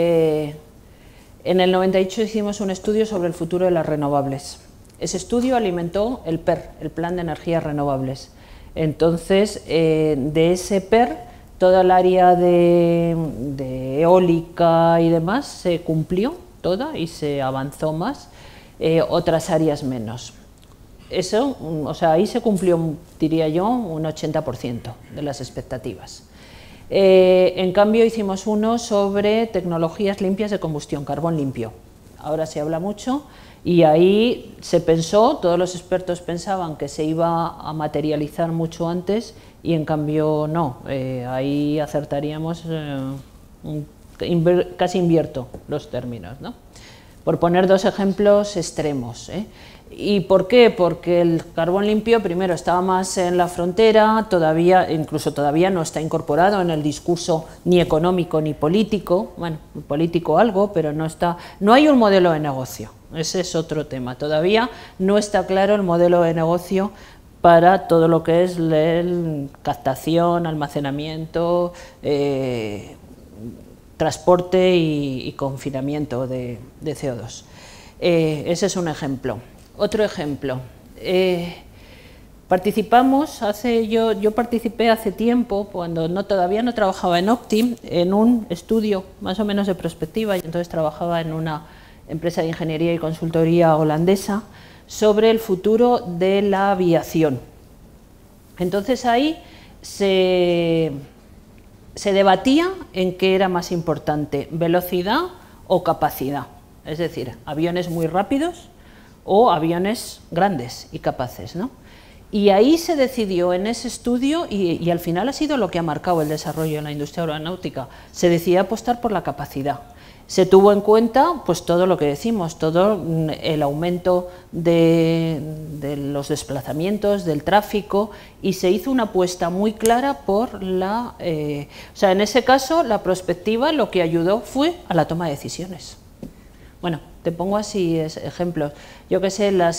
En el 98 hicimos un estudio sobre el futuro de las renovables. Ese estudio alimentó el PER, el Plan de Energías Renovables. Entonces, de ese PER, toda el área de eólica y demás se cumplió toda y se avanzó más, otras áreas menos. Eso, o sea, ahí se cumplió, diría yo, un 80% de las expectativas. En cambio, hicimos uno sobre tecnologías limpias de combustión, carbón limpio. Ahora se habla mucho. Y ahí se pensó, todos los expertos pensaban que se iba a materializar mucho antes y en cambio no, ahí acertaríamos, casi invierto los términos, ¿no? Por poner dos ejemplos extremos, ¿eh? ¿Y por qué? Porque el carbón limpio primero estaba más en la frontera, incluso todavía no está incorporado en el discurso ni económico ni político, bueno, político algo, pero no hay un modelo de negocio. Ese es otro tema. Todavía no está claro el modelo de negocio para todo lo que es captación, almacenamiento, transporte y confinamiento de CO2. Ese es un ejemplo. Otro ejemplo. Yo participé hace tiempo, cuando todavía no trabajaba en Opti, en un estudio más o menos de prospectiva, y entonces trabajaba en una empresa de ingeniería y consultoría holandesa, sobre el futuro de la aviación. Entonces ahí se debatía en qué era más importante, velocidad o capacidad, es decir, aviones muy rápidos o aviones grandes y capaces, ¿no? Y ahí se decidió en ese estudio, y al final ha sido lo que ha marcado el desarrollo en la industria aeronáutica, se decidió apostar por la capacidad. Se tuvo en cuenta pues todo lo que decimos, todo el aumento de los desplazamientos, del tráfico, y se hizo una apuesta muy clara por la... o sea, en ese caso la prospectiva lo que ayudó fue a la toma de decisiones. Bueno, te pongo así ejemplos. Yo qué sé, las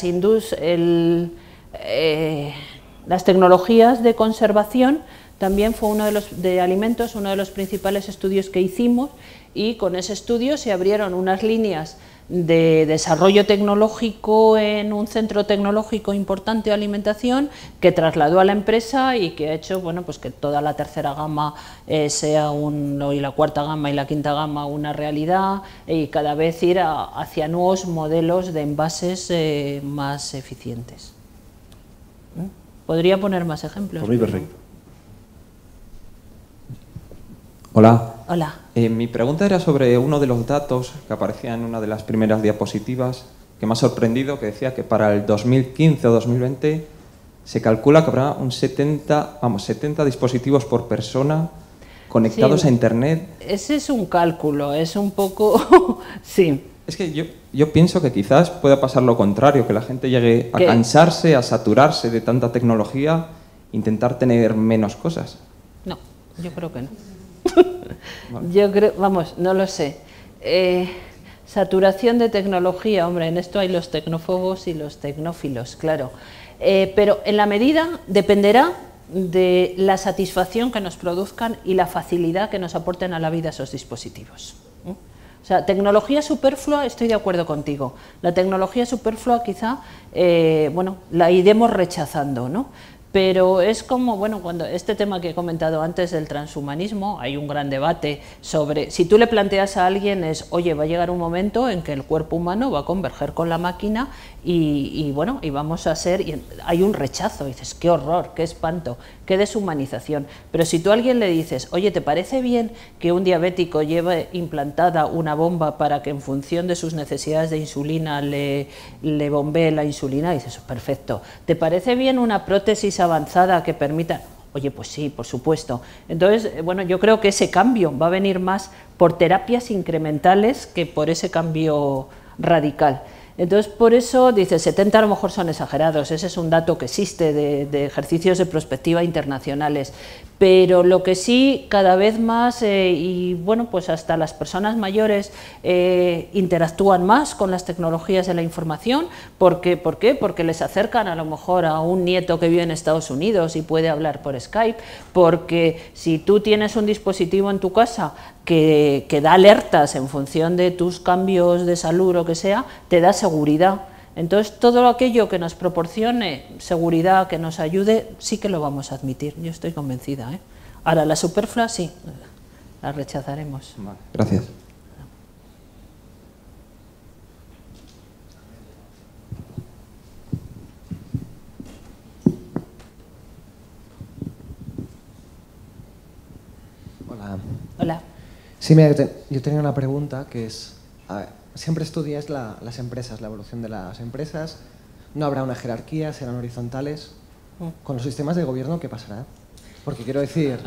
tecnologías de conservación también fue uno de los de alimentos, uno de los principales estudios que hicimos, y con ese estudio se abrieron unas líneas de desarrollo tecnológico en un centro tecnológico importante de alimentación que trasladó a la empresa y que ha hecho, bueno, pues que toda la tercera gama sea y la cuarta gama y la quinta gama una realidad, y cada vez ir hacia nuevos modelos de envases más eficientes. Podría poner más ejemplos. Por mí perfecto. Hola. Hola. Mi pregunta era sobre uno de los datos que aparecía en una de las primeras diapositivas, que me ha sorprendido, que decía que para el 2015 o 2020 se calcula que habrá un 70 dispositivos por persona conectados a Internet. Ese es un cálculo, es un poco... sí. Es que yo pienso que quizás pueda pasar lo contrario, que la gente llegue a cansarse, a saturarse de tanta tecnología, intentar tener menos cosas. No, yo creo que no. Vale. Yo creo, vamos, no lo sé. Saturación de tecnología, hombre, en esto hay los tecnófobos y los tecnófilos, claro. Pero en la medida dependerá de la satisfacción que nos produzcan y la facilidad que nos aporten a la vida esos dispositivos. O sea, tecnología superflua, estoy de acuerdo contigo. La tecnología superflua quizá, bueno, la iremos rechazando, ¿no? Pero es como, bueno, cuando este tema que he comentado antes del transhumanismo, hay un gran debate sobre, si tú le planteas a alguien es, oye, va a llegar un momento en que el cuerpo humano va a converger con la máquina y bueno, y vamos a ser, y hay un rechazo, y dices, qué horror, qué espanto, qué deshumanización. Pero si tú a alguien le dices, oye, ¿te parece bien que un diabético lleve implantada una bomba para que en función de sus necesidades de insulina le bombee la insulina? Y dices, perfecto. ¿Te parece bien una prótesis avanzada que permita? Oye, pues sí, por supuesto. Entonces, bueno, yo creo que ese cambio va a venir más por terapias incrementales que por ese cambio radical. Entonces, por eso, dice, 70 a lo mejor son exagerados, ese es un dato que existe de ejercicios de prospectiva internacionales, pero lo que sí, cada vez más, y bueno, pues hasta las personas mayores interactúan más con las tecnologías de la información. ¿Por qué? Porque les acercan a lo mejor a un nieto que vive en Estados Unidos y puede hablar por Skype, porque si tú tienes un dispositivo en tu casa que da alertas en función de tus cambios de salud o que sea, te da seguridad. Entonces, todo aquello que nos proporcione seguridad, que nos ayude, sí que lo vamos a admitir, yo estoy convencida, ¿eh? Ahora, la superflua sí, la rechazaremos. Vale, gracias. Hola. Hola. Sí, mira, yo tenía una pregunta que es, a ver, siempre estudias las empresas, la evolución de las empresas, no habrá una jerarquía, serán horizontales. Con los sistemas de gobierno, ¿qué pasará? Porque quiero decir,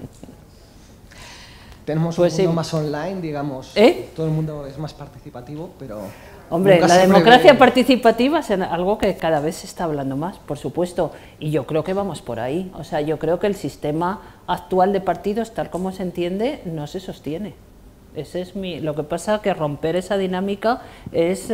tenemos un mundo más online, digamos, todo el mundo es más participativo, pero... Hombre, la democracia participativa es algo que cada vez se está hablando más, por supuesto, y yo creo que vamos por ahí. O sea, yo creo que el sistema actual de partidos, tal como se entiende, no se sostiene. Ese es lo que pasa, que romper esa dinámica es...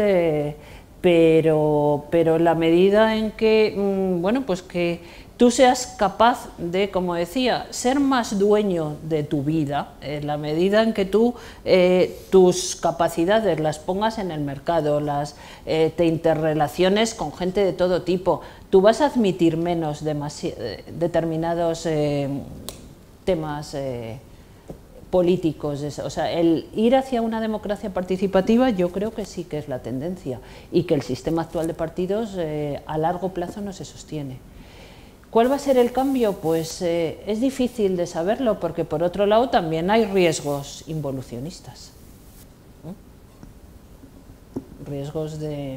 pero la medida en que, bueno, pues que tú seas capaz de, como decía, ser más dueño de tu vida, en la medida en que tú tus capacidades las pongas en el mercado, te interrelaciones con gente de todo tipo, tú vas a admitir menos determinados temas políticos. O sea, el ir hacia una democracia participativa yo creo que sí que es la tendencia y que el sistema actual de partidos a largo plazo no se sostiene. ¿Cuál va a ser el cambio? Pues es difícil de saberlo porque por otro lado también hay riesgos involucionistas, ¿no? Riesgos de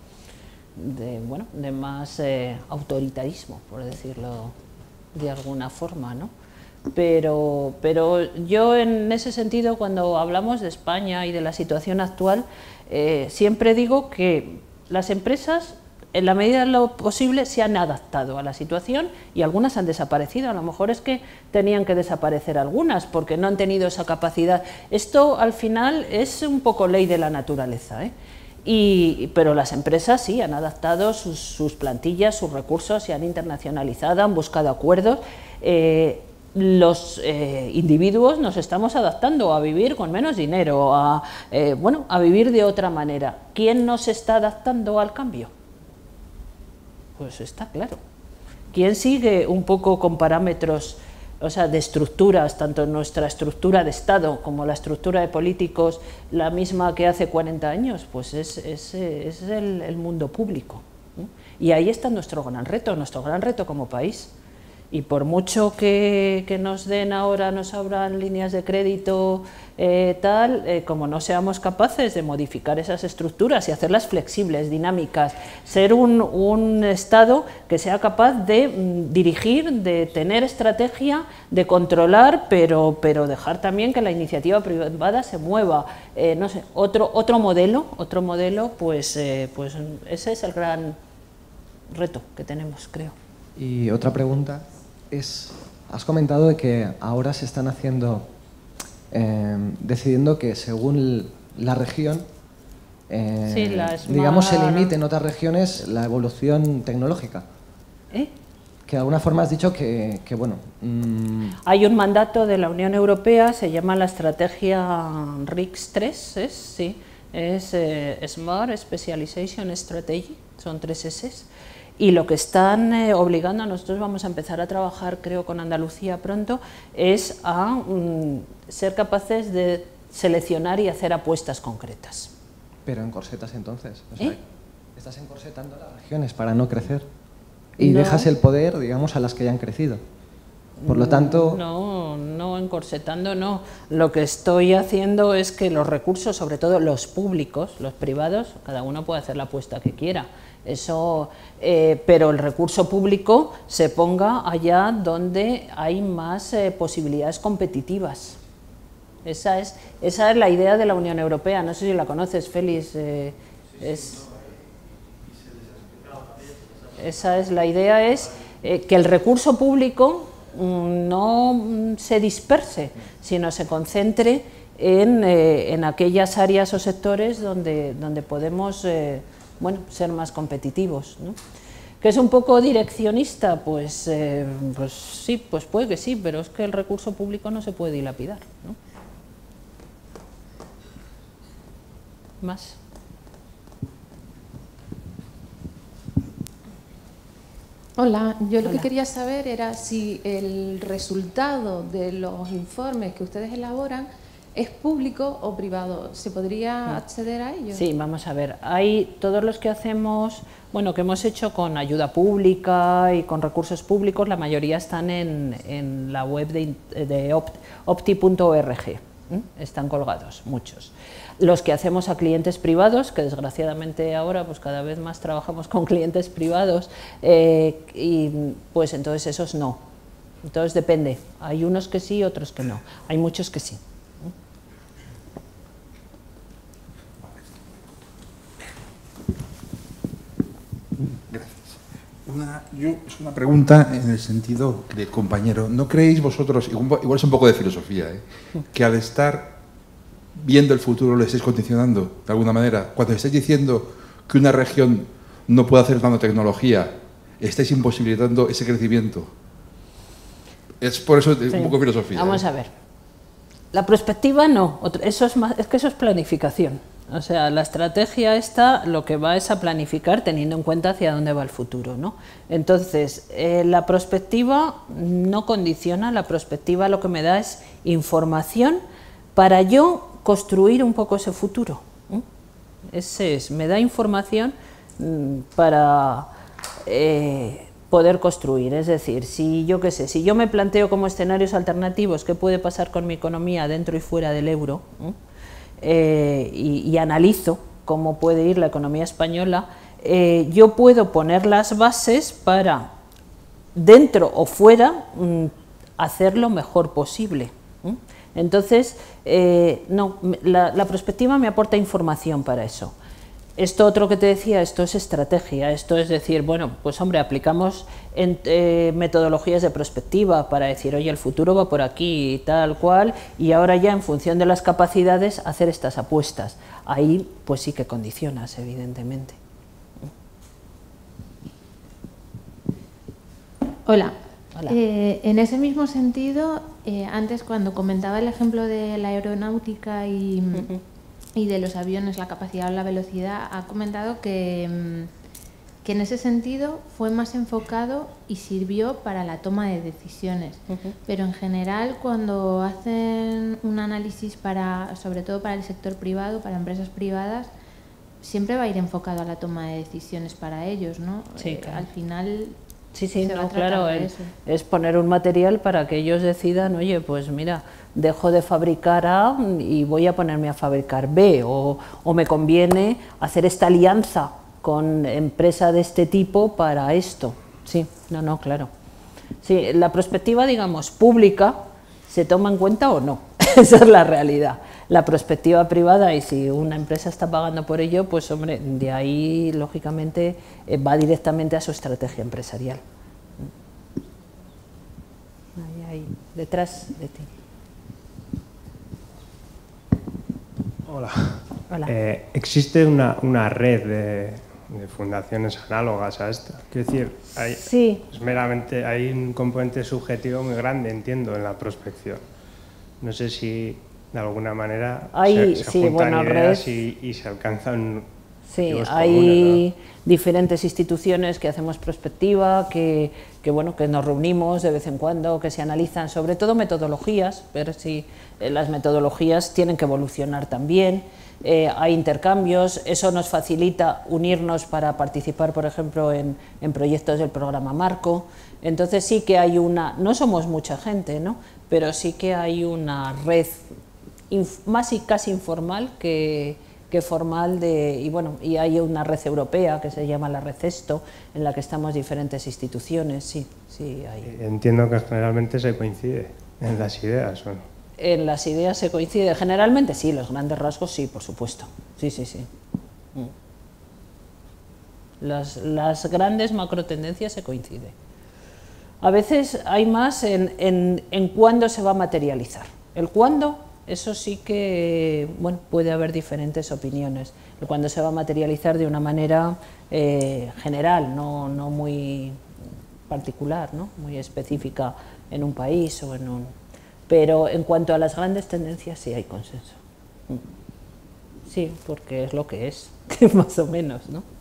más autoritarismo, por decirlo de alguna forma, ¿no? Pero yo en ese sentido, cuando hablamos de España y de la situación actual, siempre digo que las empresas, en la medida de lo posible, se han adaptado a la situación y algunas han desaparecido. A lo mejor es que tenían que desaparecer algunas porque no han tenido esa capacidad. Esto al final es un poco ley de la naturaleza, ¿eh? Pero las empresas sí han adaptado sus plantillas, sus recursos, se han internacionalizado, han buscado acuerdos. Los individuos nos estamos adaptando a vivir con menos dinero, a vivir de otra manera. ¿Quién nos está adaptando al cambio? Pues está claro. ¿Quién sigue un poco con parámetros, o sea, de estructuras, tanto nuestra estructura de Estado como la estructura de políticos, la misma que hace 40 años? Pues es el mundo público, ¿no? Y ahí está nuestro gran reto como país. Y por mucho que nos den ahora, nos abran líneas de crédito, como no seamos capaces de modificar esas estructuras y hacerlas flexibles, dinámicas, ser un Estado que sea capaz de dirigir, de tener estrategia, de controlar, pero dejar también que la iniciativa privada se mueva. No sé, otro modelo, pues ese es el gran reto que tenemos, creo. Y otra pregunta es, has comentado de que ahora se están decidiendo que según la región, digamos, se limite en otras regiones la evolución tecnológica. Que de alguna forma has dicho que bueno... Hay un mandato de la Unión Europea, se llama la estrategia RICS-3, es Smart Specialization Strategy, son 3 S's. Y lo que están obligando, a nosotros vamos a empezar a trabajar, creo, con Andalucía pronto, es a ser capaces de seleccionar y hacer apuestas concretas. Pero encorsetas entonces, o sea, estás encorsetando las regiones para no crecer y dejas el poder, digamos, a las que ya han crecido. Por lo tanto... No, encorsetando no. Lo que estoy haciendo es que los recursos, sobre todo los públicos, los privados, cada uno puede hacer la apuesta que quiera. Eso, pero el recurso público se ponga allá donde hay más posibilidades competitivas. Esa es la idea de la Unión Europea. No sé si la conoces, Félix. Esa es la idea, es que el recurso público no se disperse, sino se concentre en aquellas áreas o sectores donde podemos ser más competitivos, ¿no? ¿Que es un poco direccionista? Pues sí, pues puede que sí, pero es que el recurso público no se puede dilapidar, ¿no? ¿Más? Hola, yo lo que quería saber era si el resultado de los informes que ustedes elaboran ¿es público o privado? ¿Se podría acceder a ellos? Sí, vamos a ver. Hay todos los que hacemos, que hemos hecho con ayuda pública y con recursos públicos, la mayoría están en la web de opti.org. Están colgados, muchos. Los que hacemos a clientes privados, que desgraciadamente ahora pues cada vez más trabajamos con clientes privados, y pues entonces esos no. Entonces depende. Hay unos que sí, otros que no. Hay muchos que sí. Es una pregunta en el sentido de compañero. ¿No creéis vosotros, igual es un poco de filosofía, que al estar viendo el futuro le estáis condicionando de alguna manera? Cuando estáis diciendo que una región no puede hacer nanotecnología, estáis imposibilitando ese crecimiento. Es por eso un poco de filosofía. Vamos a ver. La perspectiva no, es que eso es planificación. O sea, la estrategia esta lo que va es a planificar teniendo en cuenta hacia dónde va el futuro, ¿no? Entonces, la prospectiva no condiciona, la prospectiva lo que me da es información para yo construir un poco ese futuro. Ese es, me da información para poder construir. Es decir, si yo qué sé, si yo me planteo como escenarios alternativos qué puede pasar con mi economía dentro y fuera del euro, y analizo cómo puede ir la economía española, yo puedo poner las bases para, dentro o fuera, hacer lo mejor posible. Entonces, no, la prospectiva me aporta información para eso. Esto otro que te decía, esto es estrategia, esto es decir, bueno, pues hombre, aplicamos metodologías de prospectiva para decir, oye, el futuro va por aquí y tal cual, y ahora ya en función de las capacidades hacer estas apuestas. Ahí pues sí que condicionas, evidentemente. Hola. Hola. En ese mismo sentido, antes cuando comentaba el ejemplo de la aeronáutica y de los aviones, la capacidad o la velocidad, ha comentado que en ese sentido fue más enfocado y sirvió para la toma de decisiones. Pero en general, cuando hacen un análisis sobre todo para el sector privado, para empresas privadas, siempre va a ir enfocado a la toma de decisiones para ellos, ¿no? Sí, claro. Al final... Sí, no, claro, es poner un material para que ellos decidan, oye, pues mira, dejo de fabricar A y voy a ponerme a fabricar B, o me conviene hacer esta alianza con empresa de este tipo para esto. Sí, no, claro. Sí, la perspectiva, digamos, pública, ¿se toma en cuenta o no? Esa es la realidad. La perspectiva privada, y si una empresa está pagando por ello, pues hombre, de ahí lógicamente va directamente a su estrategia empresarial. Ahí, detrás de ti. Hola. Hola. ¿Existe una red de fundaciones análogas a esta? Quiero decir, sí. Meramente hay un componente subjetivo muy grande, entiendo, en la prospección. No sé si de alguna manera se juntan ideas y se alcanzan. Sí, hay comunes, ¿no? Diferentes instituciones que hacemos prospectiva, que nos reunimos de vez en cuando, que se analizan, sobre todo metodologías, ver si las metodologías tienen que evolucionar también. Hay intercambios, eso nos facilita unirnos para participar, por ejemplo, en proyectos del programa Marco. Entonces sí que hay no somos mucha gente, ¿no? Pero sí que hay una red más y casi informal que formal y hay una red europea que se llama la Red ESTO, en la que estamos diferentes instituciones, sí hay. Entiendo que generalmente se coincide en las ideas, ¿o no? En las ideas se coincide, generalmente sí, los grandes rasgos sí, por supuesto, sí. Las grandes macrotendencias se coinciden. A veces hay más en cuándo se va a materializar. El cuándo, eso sí que, puede haber diferentes opiniones. El cuándo se va a materializar de una manera general, no muy particular, ¿no? Muy específica en un país o en un... Pero en cuanto a las grandes tendencias sí hay consenso. Sí, porque es lo que es, más o menos, ¿no?